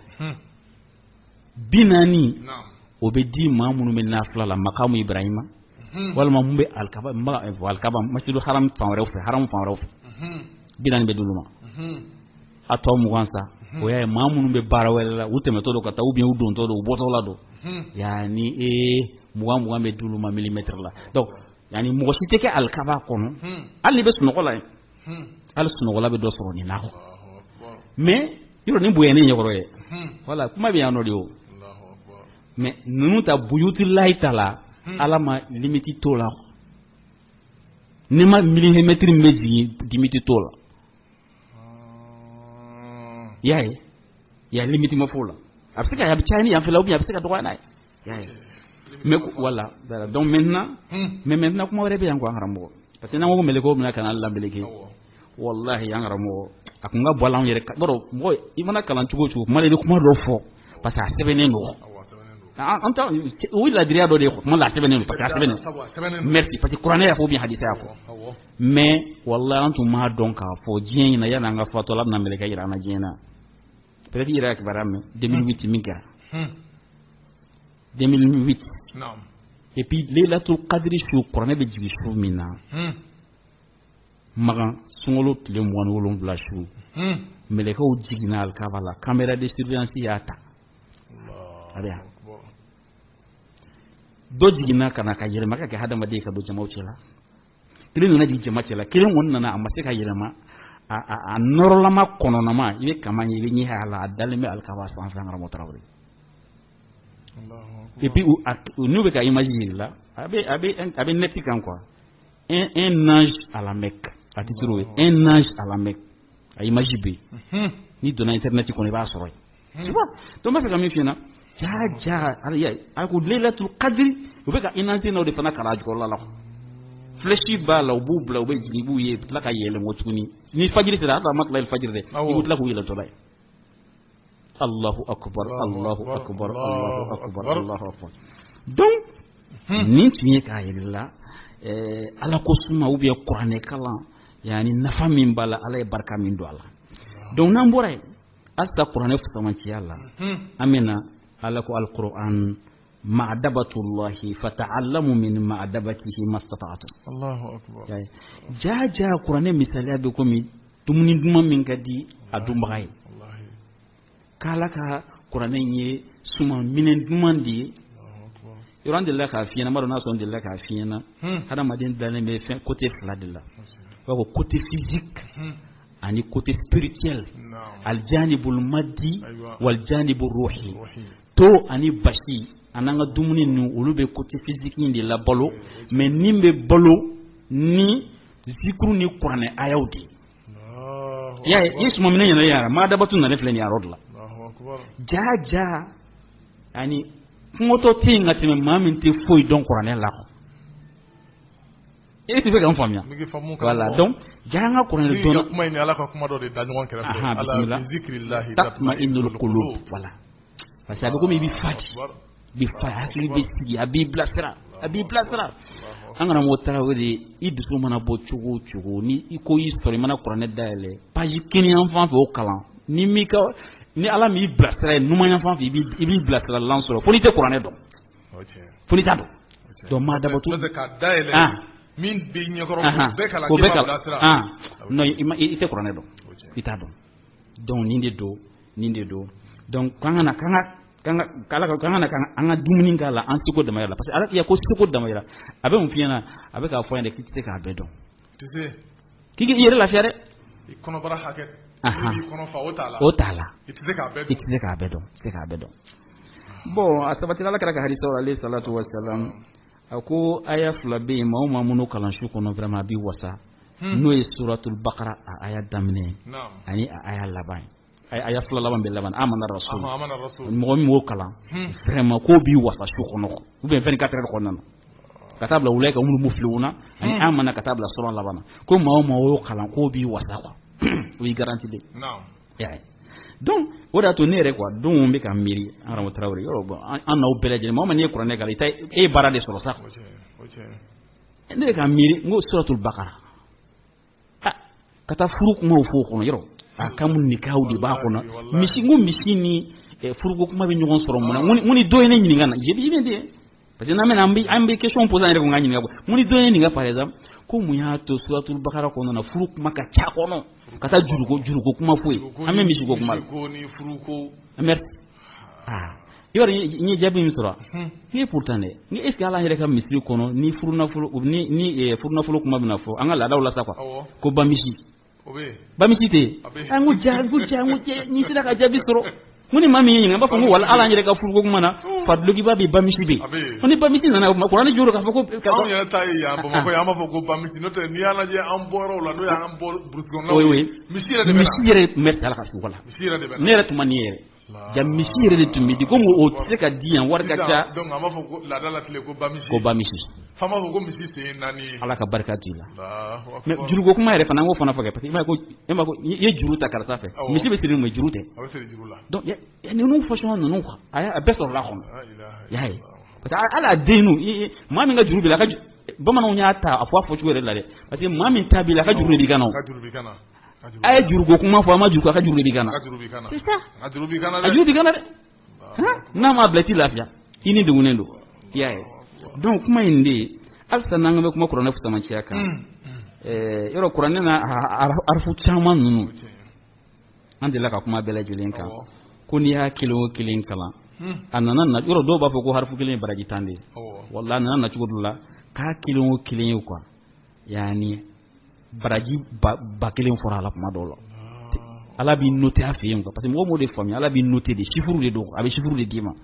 40 o bɛ di maa minnu bɛ nafila la makamu Ibrahima walima mun bɛ alikaba masjidu haram fan wɛrɛw fɛ haramu fan wɛrɛw fɛ 40 bɛ d'olu ma a tɔ 20 sa o y'a ye maa minnu bɛ baara wɛrɛ la u tɛmɛtɔ don ka taa ou bien u dontɔ don u bɔtɔ la don yanni 20 bɛ d'olu ma millimètre la donc yanni mɔgɔ si tɛ kɛ alikaba kɔnɔ hali ni bɛ sunɔgɔ la ye hali sunɔgɔla bɛ dɔ sɔrɔ nin na mais yɔrɔ nin bonya ne ɲɛkɔrɔ ye voilà kuma bɛ yan nɔ de o mais ninnu ta buyutilayi ta la ala ma limite t'o la ni ma millimètre min bɛ jigin limite t'o la y'a ye y'a limite ma f'o la a bɛ se ka a bɛ caya ni yan fɛ la ou bien a bɛ se ka dɔgɔya n'a ye y'a ye mais voilà donc maintenant kuma wɛrɛ bɛ yan ko an karamɔgɔ parce que n'an ko mɛlɛkɛw bɛna ka na lameleke wallahi an karamɔgɔ a kun ka bɔ ala an yɛrɛ baro mɔgɔ i mana kalan cogo o cogo kuma la i bɛ kuma dɔ fɔ parce que a sɛbɛnnen don an ta o ye ladiriya dɔ de ye kuma la a sɛbɛnnen don parce que a sɛbɛnnen merci parce que kuranɛ y'a fɔ ou bien hadisa y'a fɔ mais wallahi an tun m'a dɔn k'a fɔ diɲɛ in na yanni an ka fatɔ ala bɛna mɛlɛkɛ jira an na diɲɛ na peut-être i yɛrɛ y'a kibaruya mɛn 2008 min kɛra 2008 et puis Laylatul Qadri su kuranɛ bɛ jigin su min na magan sunkalo tile 27 su mɛlɛkɛw jiginna alikaba la caméra de surveillance y'a ta a bɛ yan dɔ jiginna ka na ka yɛlɛma ka kɛ hadamaden ka don jamaw cɛla kelen nana jigin jama cɛla kelen kɔni nana a ma se ka yɛlɛma a nɔrɔlama kɔnɔnama i bɛ kama ye i bɛ ɲɛ a la a dalen bɛ alikaba sanfɛ an karamɔgɔ Tarawele et puis n'u bɛ ka image yir'i la a bɛ net kan quoi un ange à la Mecque a titre o ye un ange à la Mecque a image bɛ yen n'i donna internet kɔnɔ i b'a sɔrɔ yen tu vois donc n b'a fɛ ka min f'i ɲɛna ja a ko Laylatul Qadri u bɛ ka inance n'o de fana kala a jukɔrɔla la flèche b'a la u b'u bila u bɛ jigin i b'u ye tila ka yɛlɛn o tuguni ni fajiri sera hali a ma tila fajiri dɛ i b'u tila k'u yɛlɛntɔla ye Allahu akbar Allahu akbar Allahu akbar Allahu akbar. Donc ni tun ye k'a yira la ala ko suma ou bien kuranɛ kalan yani nafa min b'a la ala ye barika min don a la. Donc n'an bɔra yen halisa kuranɛ fusamaciya la an bɛna ala ko alquran ma'adabatullahi fata'allamu min ma'adabatihi mastata'tum. Allahu akbar. Jaja kuranɛ misaliya bɛ komi dumuni duman min ka di a dunbaga ye. K'ala ka kuranɛ ye suma minɛn duman de ye. Yɔrɔ an delila k'a f'i ɲɛna, n b'a dɔn n'a sɔrɔ n delila k'a f'i ɲɛna, hadamaden dilannen bɛ fɛn côté fila de la. B'a fɔ côté physique ani côté spirituel. Aljanibul maddi wal janibur ruhi. To ani basi an'an ka dumuni ninnu olu bɛ côté physique in de la balo, mais nin bɛ balo ni zikuru ni kuranɛ ayaw de. Ya ye suma minɛn yɛrɛ yara maa dabatu nalen filɛ nin yɔrɔ de la. Jaja ani kungoto tɛ yen ka tɛmɛ maa min tɛ foyi dɔn kuranɛ la. E tɛ fɛ k'an faamuya. Voilà donc jaa an ka kuranɛ dɔn. Kuma in ala ka kuma dɔ de da ɲɔgɔn kɛrɛfɛ. Ala bi zikrillahi tatma'innul qulub. Voilà. Parce que a bɛ komi i bɛ fadi. Hakili bɛ sigi a b'i bilasira an kana mɔgɔ taara o de i dusu mana bɔ cogo o cogo ni i ko i sɔrɔ i mana kuranɛ dayɛlɛ page 1 yan fan fɛ o kalan ni ala m'i bilasira yen numan yan fan fɛ i b'i bilasira lan sɔrɔ fo n'i tɛ kuranɛ dɔn fo n'i t'a dɔn donc maa dabɔtu min b'i ɲɛkɔrɔ k'o bɛɛ kalan non i tɛ kuranɛ dɔn i t'a dɔn donc nin de don donc k'an ka dumuni k'a la an seko dama yɛrɛ parce que ala ya ko seko dama yɛrɛ a bɛ mun f'i ɲɛna a bɛ k'a fɔ yan dɛ k'i tɛ se k'a bɛɛ dɔn k'i k'i yɛrɛ lafiya dɛ i kɔnɔbara hakɛ i kɔnɔ fa o t'a la i tɛ se k'a bɛɛ dɔn bon a sabatira ala kɛra ka hadisa alayhi salatu wassalam a ko aya 2 bɛ yen maa o maa minnu kalan su kɔnɔ vraiment a b'i wasa n'o ye suratul baqara a aya daminɛ ani a aya laban aya 2 laban bɛ laban amana rasul mɔgɔ min b'o kalan vraiment k'o b'i wasa su kɔnɔ ou bien 24 heures kɔnɔna na ka taa bila wula ka minnu mufliwuna ani amana ka taa bila sura laban na ko maa o maa y'o kalan k'o b'i wasa quoi o y'i garanti de donc o de y'a to ne yɛrɛ quoi don bɛ ka miiri an karamɔgɔ Tarawele yɔrɔ bɔn an n'aw bɛɛ lajɛlen maa o maa n'i ye kuranɛ kalan e ye baara de sɔrɔ sa ne bɛ ka miiri n ko suratul baqara ka taa furu kumaw fɔ o kɔnɔ yɔrɔ a ka mun nikaw de b'a kɔnɔ misi ni furuko kuma bɛ ɲɔgɔn sɔrɔ mun na mun ni dɔ ye ne ɲininka na jɛbi de parce que n'an bɛna an bɛ question poser an yɛrɛ ko n ka ɲininka mun ni dɔ ye ne ɲininka par exemple ko mun y'a to suratul baqara kɔnɔ na furu kuma ka ca kɔnɔ ka taa juruko kuma foyi an bɛ misiko kuma la merci yɔrɔ n ye jaabi min sɔrɔ n ye pourtant dɛ ni est ce que ala yɛrɛ ka misiri kɔnɔ ni furunafolo kuma bɛna fɔ an ka laadaw la sa quoi ko bamisi tɛ an ko ja ni sera ka jaabi sɔrɔ mun ni maa min ye ɲininka n b'a fɔ ko wala ala yɛrɛ ka furuko kuma na fadlokiba bɛ bamisi bɛ ko ni bamisi nana o kuma kuranɛ joro k'a fɔ ko anw yɛrɛ ta ye yan Bamakɔ yan an b'a fɔ ko bamisi n'o tɛ n'i y'a lajɛ an bɔra o la n'o y'an bɔ burusi kɔnɔnaw ye misi yɛrɛ merci ala ka sugu la ne yɛrɛ tun ma nin yɛrɛ ja misi yɛrɛ de tun bɛ di komi o tɛ se ka di yan wari ka ca donc an b'a fɔ ko laada la tile ko bamisi f'an b'a fɔ ko misi sen 4 ala ka barika t'u la mais juruko kuma yɛrɛ fana an k'o fana fɔ kɛ parce que i m'a ko i ye juru ta karisa fɛ misi bɛ siri mais juru tɛ a bɛ siri juru la donc ninnu fɔsɔn ninnu quoi a bɛɛ sɔrɔ la kɔnɔ y'a ye parce que ala den ninnu maa min ka juru b'i la bamananw y'a ta a fɔ a fɔcogo yɛrɛ la dɛ parce que maa min ta b'i la a ka juru de b'i kan na a ye juruko kuma fɔ a ma juru a ka juru de b'i kan na c'est ça a juru b'i kan na dɛ n'a m'a bila i t'i lafiya i ni degunnen don y'a ye donc kuma in de halisa n'an bɛ kuma kuranɛ fusamaciya kan yɔrɔ kuranɛ na arafu caman ninnu an delila ka kuma bɛɛ lajɛlen kan ko n'i y'a kelen o kelen kalan a nana na yɔrɔ dɔw b'a fɔ ko harifu kelen ye baraji 10 de ye wala a nana na cogo dɔ la k'a kelen o kelen ye quoi yani baraji ba kelen fɔra a la kuma dɔw la ala b'i noter a fɛ yen quoi parce que mɔgɔ m'o de faamuya ala b'i noter de chiffre de don a bɛ chiffre de d'i ma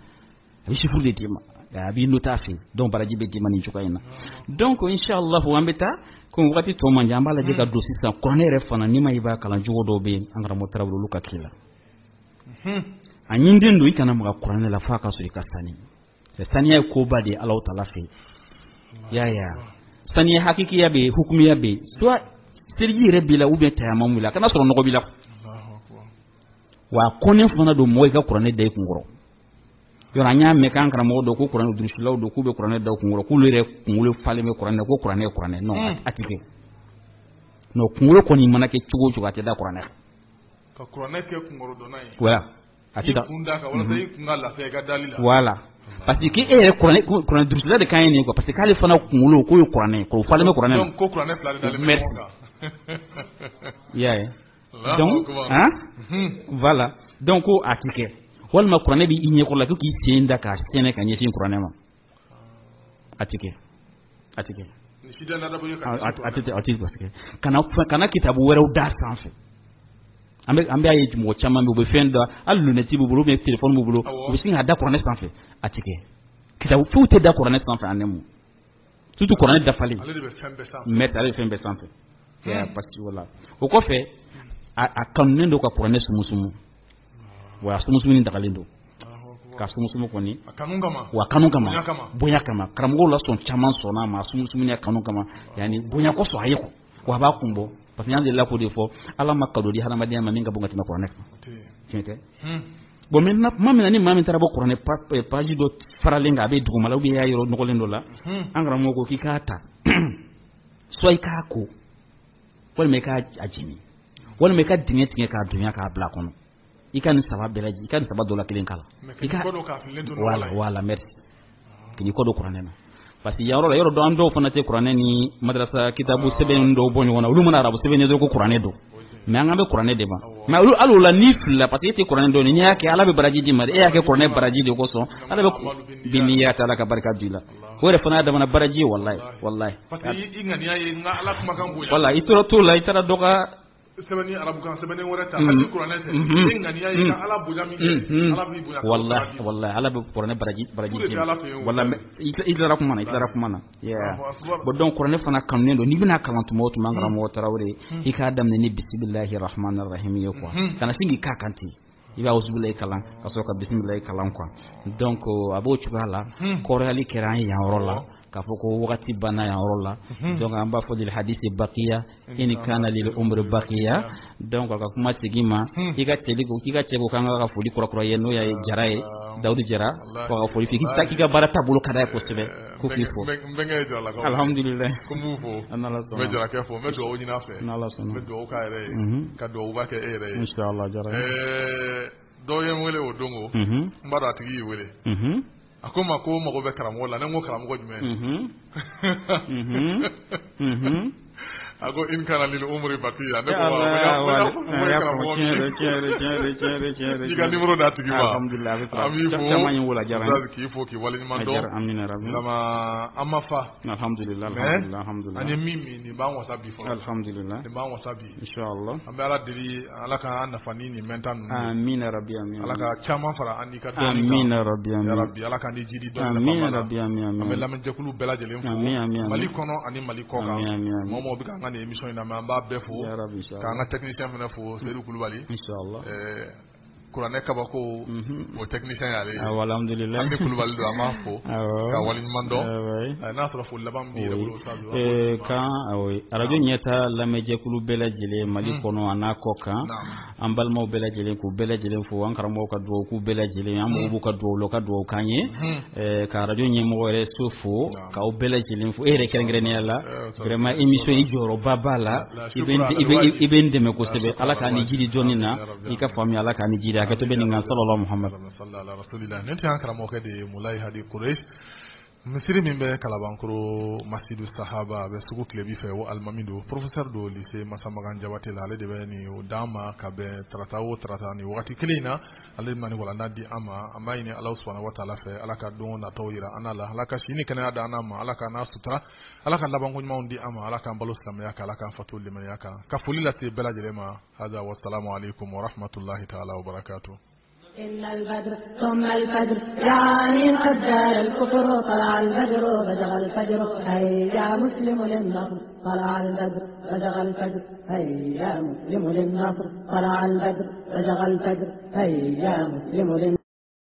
a b'i noter a fɛ yen donc baraji bɛ d'i ma nin cogoya in na donc inchallah an bɛ taa comme wagati tɔ man jan an b'a lajɛ ka don sisan kuranɛ yɛrɛ fana n'i ma i b'a kalan cogo dɔw bɛ yen an karamɔgɔ Tarawele olu ka k'i la a ɲinilen don i kana maga kuranɛ la fo a ka sɔrɔ i ka sani saniya ye koba de ye Alahu Taala fɛ yaya saniya hakikiya bɛ yen hukumiya bɛ yen soit seliji yɛrɛ b'i la ou bien tayamamu b'i la kana sɔrɔ nɔgɔ b'i la wa konen fana do moy ka kuranɛ da kungoro yora nya me kan karamɔgɔ do ko kuranɛ durusilaw do ku be kuranɛ da kungoro ku lere kungolo fale me kuranɛ ko kuranɛ non atike no kungolo koni mana ke cogo cogo ate da kuranɛ ka kuranɛ ke kungoro do nay voilà atita kunda ka wala tay kunga la fe ga dalila voilà parce que kuranɛ durusila de kan ni quoi parce que k'ale fana kungolo ko kuranɛ ko fale me kuranɛ donc ko kuranɛ fila de dalila yeah donc hein voilà donc ko atike walma kuranɛ bi inye ko la ko ki senda ka sene ka nyesin kuranɛ ma atike atike parce que kana kitabu wɛrɛw da sanfɛ an bɛ ye mɔgɔ caman bɛ u bɛ fɛn da hali lunette b'u bolo ou bien téléphone b'u bolo u bɛ sin ka da kuranɛ sanfɛ atike kitabu foyi tɛ da kuranɛ sanfɛ an nɛmu surtout kuranɛ dafalen ale de bɛ fɛn bɛɛ sanfɛ parce que voilà o kɔfɛ a kanunen do ka kuranɛ sumusumu wa sumusumu ni dagalen do ka sumusumu kɔni wa kanu kama bonya kama karamɔgɔw la sɔn caman sɔnna ma sumusumu ni kanu kama yani bonya kɔsɔn a ye ko wa b'a kun bɔ parce que y'an delila k'o de fɔ ala ma kado di hadamadenya ma min ka bon ka tɛmɛ kuranɛ kan tiɲɛ tɛ bon maintenant tuma min na ni maa min taara bɔ kuranɛ page dɔ faralen kan a bɛ duguma la ou bien y'a yɔrɔ nɔgɔlen dɔ la an karamɔgɔ ko k'i k'a ta soit i k'a ko walima i k'a jeni walima i ka dingɛ tigɛ k'a dunya k'a bila kɔnɔ i ka nin saba bɛɛ lajɛlen i ka nin saba dɔ la kelen k'a la voilà merci k'i kɔ don kuranɛ na parce que yɔrɔ la yɔrɔ dɔ an dɔw fana tɛ kuranɛ ni madrasa kitabu sɛbɛn dɔw bɔ ɲɔgɔn na olu mana arabu sɛbɛn dɔrɔn ko kuranɛ don mais an bɛ kuranɛ de ban mais olu hali o la n'i filila parce que e tɛ kuranɛ dɔn n'i y'a kɛ ala bɛ baraji d'i ma e y'a kɛ kuranɛ baraji de kosɔn ala bɛ bi n'i y'a ta ala ka barika b'i la o yɛrɛ fana y'a damana baraji ye walayi parce que i ŋaniya ye n ka ala kumakan bonya voilà i tora t'o la i taara dɔ ka sɛbɛnni arabukan sɛbɛnni wɛrɛ ta hali kuranɛ tɛ i ŋaniya ye ka ala bonya min kɛ ala b'i bonya wallahi ala bɛ kuranɛ baraji wallahi i tilara kuma na bon donc kuranɛ fana kanunen don n'i bɛna kalan tuma o tuma an karamɔgɔ Tarawele i k'a daminɛ ni bisimilahi rahmani rahim ye quoi kana sin k'i k'a kan ten i b'a auzubilahi kalan ka sɔrɔ ka bisimilahi kalan quoi donc a b'o cogoya la kɔrɔyali kɛra an yan yɔrɔ la k'a fɔ ko wagati banna yan yɔrɔ la donc an b'a fɔ lil hadisi baqiya in kana lil umri baqiya donc a ka kuma segin ma i ka cɛ ko k'an ka foli kɔrɔkɔrɔ ye n'o ye Jara ye Dawudu Jara ko ka foli f'i k'i ka baara taabolo ka d'a ye kosɛbɛ ko k'i fɔ n bɛnkɛ Jara lakaw alhamdulilayi ko n b'u fɔ n bɛ Jarakɛ fɔ n bɛ dugawu ɲini a fɛ n bɛ dugawu k'a yɛrɛ ye ka dugawu kɛ e yɛrɛ ye inshallah Jara dɔw ye n wele o don ko n b'a dɔn a tigi y'i wele a ko ma ko mago bɛ karamɔgɔ la ne ko karamɔgɔ jumɛn a ko in kana lil umri baqiya ne ko i ka numéro d'a tigi ma alhamdulillah an b'i fo caman ye wala diyara n ye k'i fo k'i waleɲuman dɔn amina rabbi an ma fa alhamdulillah an ye min min nin b'an wasa bi fɔlɔ alhamdulillah nin b'an wasa bi inshallah an bɛ ala deli ala ka an nafa ni nin mɛnta ninnu amina rabbi amin ala ka caman fara an n'i ka dɔnni kan amina rabbi amin ya rabbi ala ka ni jidi dɔn amina rabbi amin an bɛ lamɛnjɛkulu bɛɛ lajɛlen fo Mali kɔnɔ ani Mali kɔ kan mɔgɔ mɔgɔ bɛ ka an ka nin émission in na mais an b'a bɛɛ fo k'an ka technicien fana fo Seydou Kulubali inshallah kuranɛ kabako o technicien y'ale ye alhamdulillah an bɛ Kulubali don an b'a fo ka waleɲuman dɔn n'a sɔrɔ foli laban min b'i yɛrɛ bolo kan radio ɲɛta lamɛnjɛkulu bɛɛ lajɛlen Mali kɔnɔ a n'a kɔ kan an balimaw bɛɛ lajɛlen k'u bɛɛ lajɛlen fo an karamɔgɔw ka dugawu k'u bɛɛ lajɛlen an mɔgɔw b'u ka dugawu la u ka dugawu k'an ye ka radio ɲɛmɔgɔ yɛrɛ so fo k'aw bɛɛ lajɛlen fo e yɛrɛ kɛrɛnkɛrɛnnenya la vraiment émission i jɔyɔrɔba b'a la i bɛ n dɛmɛ kosɛbɛ ala k'a ni jidi dɔɔni na i ka faamuya ala k'a ni jidi hakɛto bɛ nin kan sallallahu Muhammad ne tɛ an karamɔgɔkɛ de ye Mulayi Hadi Kureshi misiri min bɛ Kalabankoro Masjidu Sahaba a bɛ sugu Tilebi fɛ o alimami don professeur don lycée Masamagan Jabate la ale de bɛ nin o d'an ma ka bɛn tarata o tarata ni wagati kelen in na ale de bɛna nin walanda di an ma an b'a ɲini Alahu subahanahu wa taala fɛ ala ka don nataw yira an la ala ka si ni kɛnɛya da an ma ala ka n'a sutura ala ka labanko ɲumanw di an ma ala k'an balo silamɛya kan ala k'an fatu limaniya kan ka foli lase bɛɛ lajɛlen ma hada wassalamu alaikum wa rahmatullahi ta'ala wa barakatuh. إن البدر ثم الفجر يعني قد جاء الكفر طلع الفجر بزغ الفجر هيا مسلم للنصر طلع البدر بزغ الفجر هيا مسلم للنصر طلع البدر بزغ الفجر هيا مسلم للنصر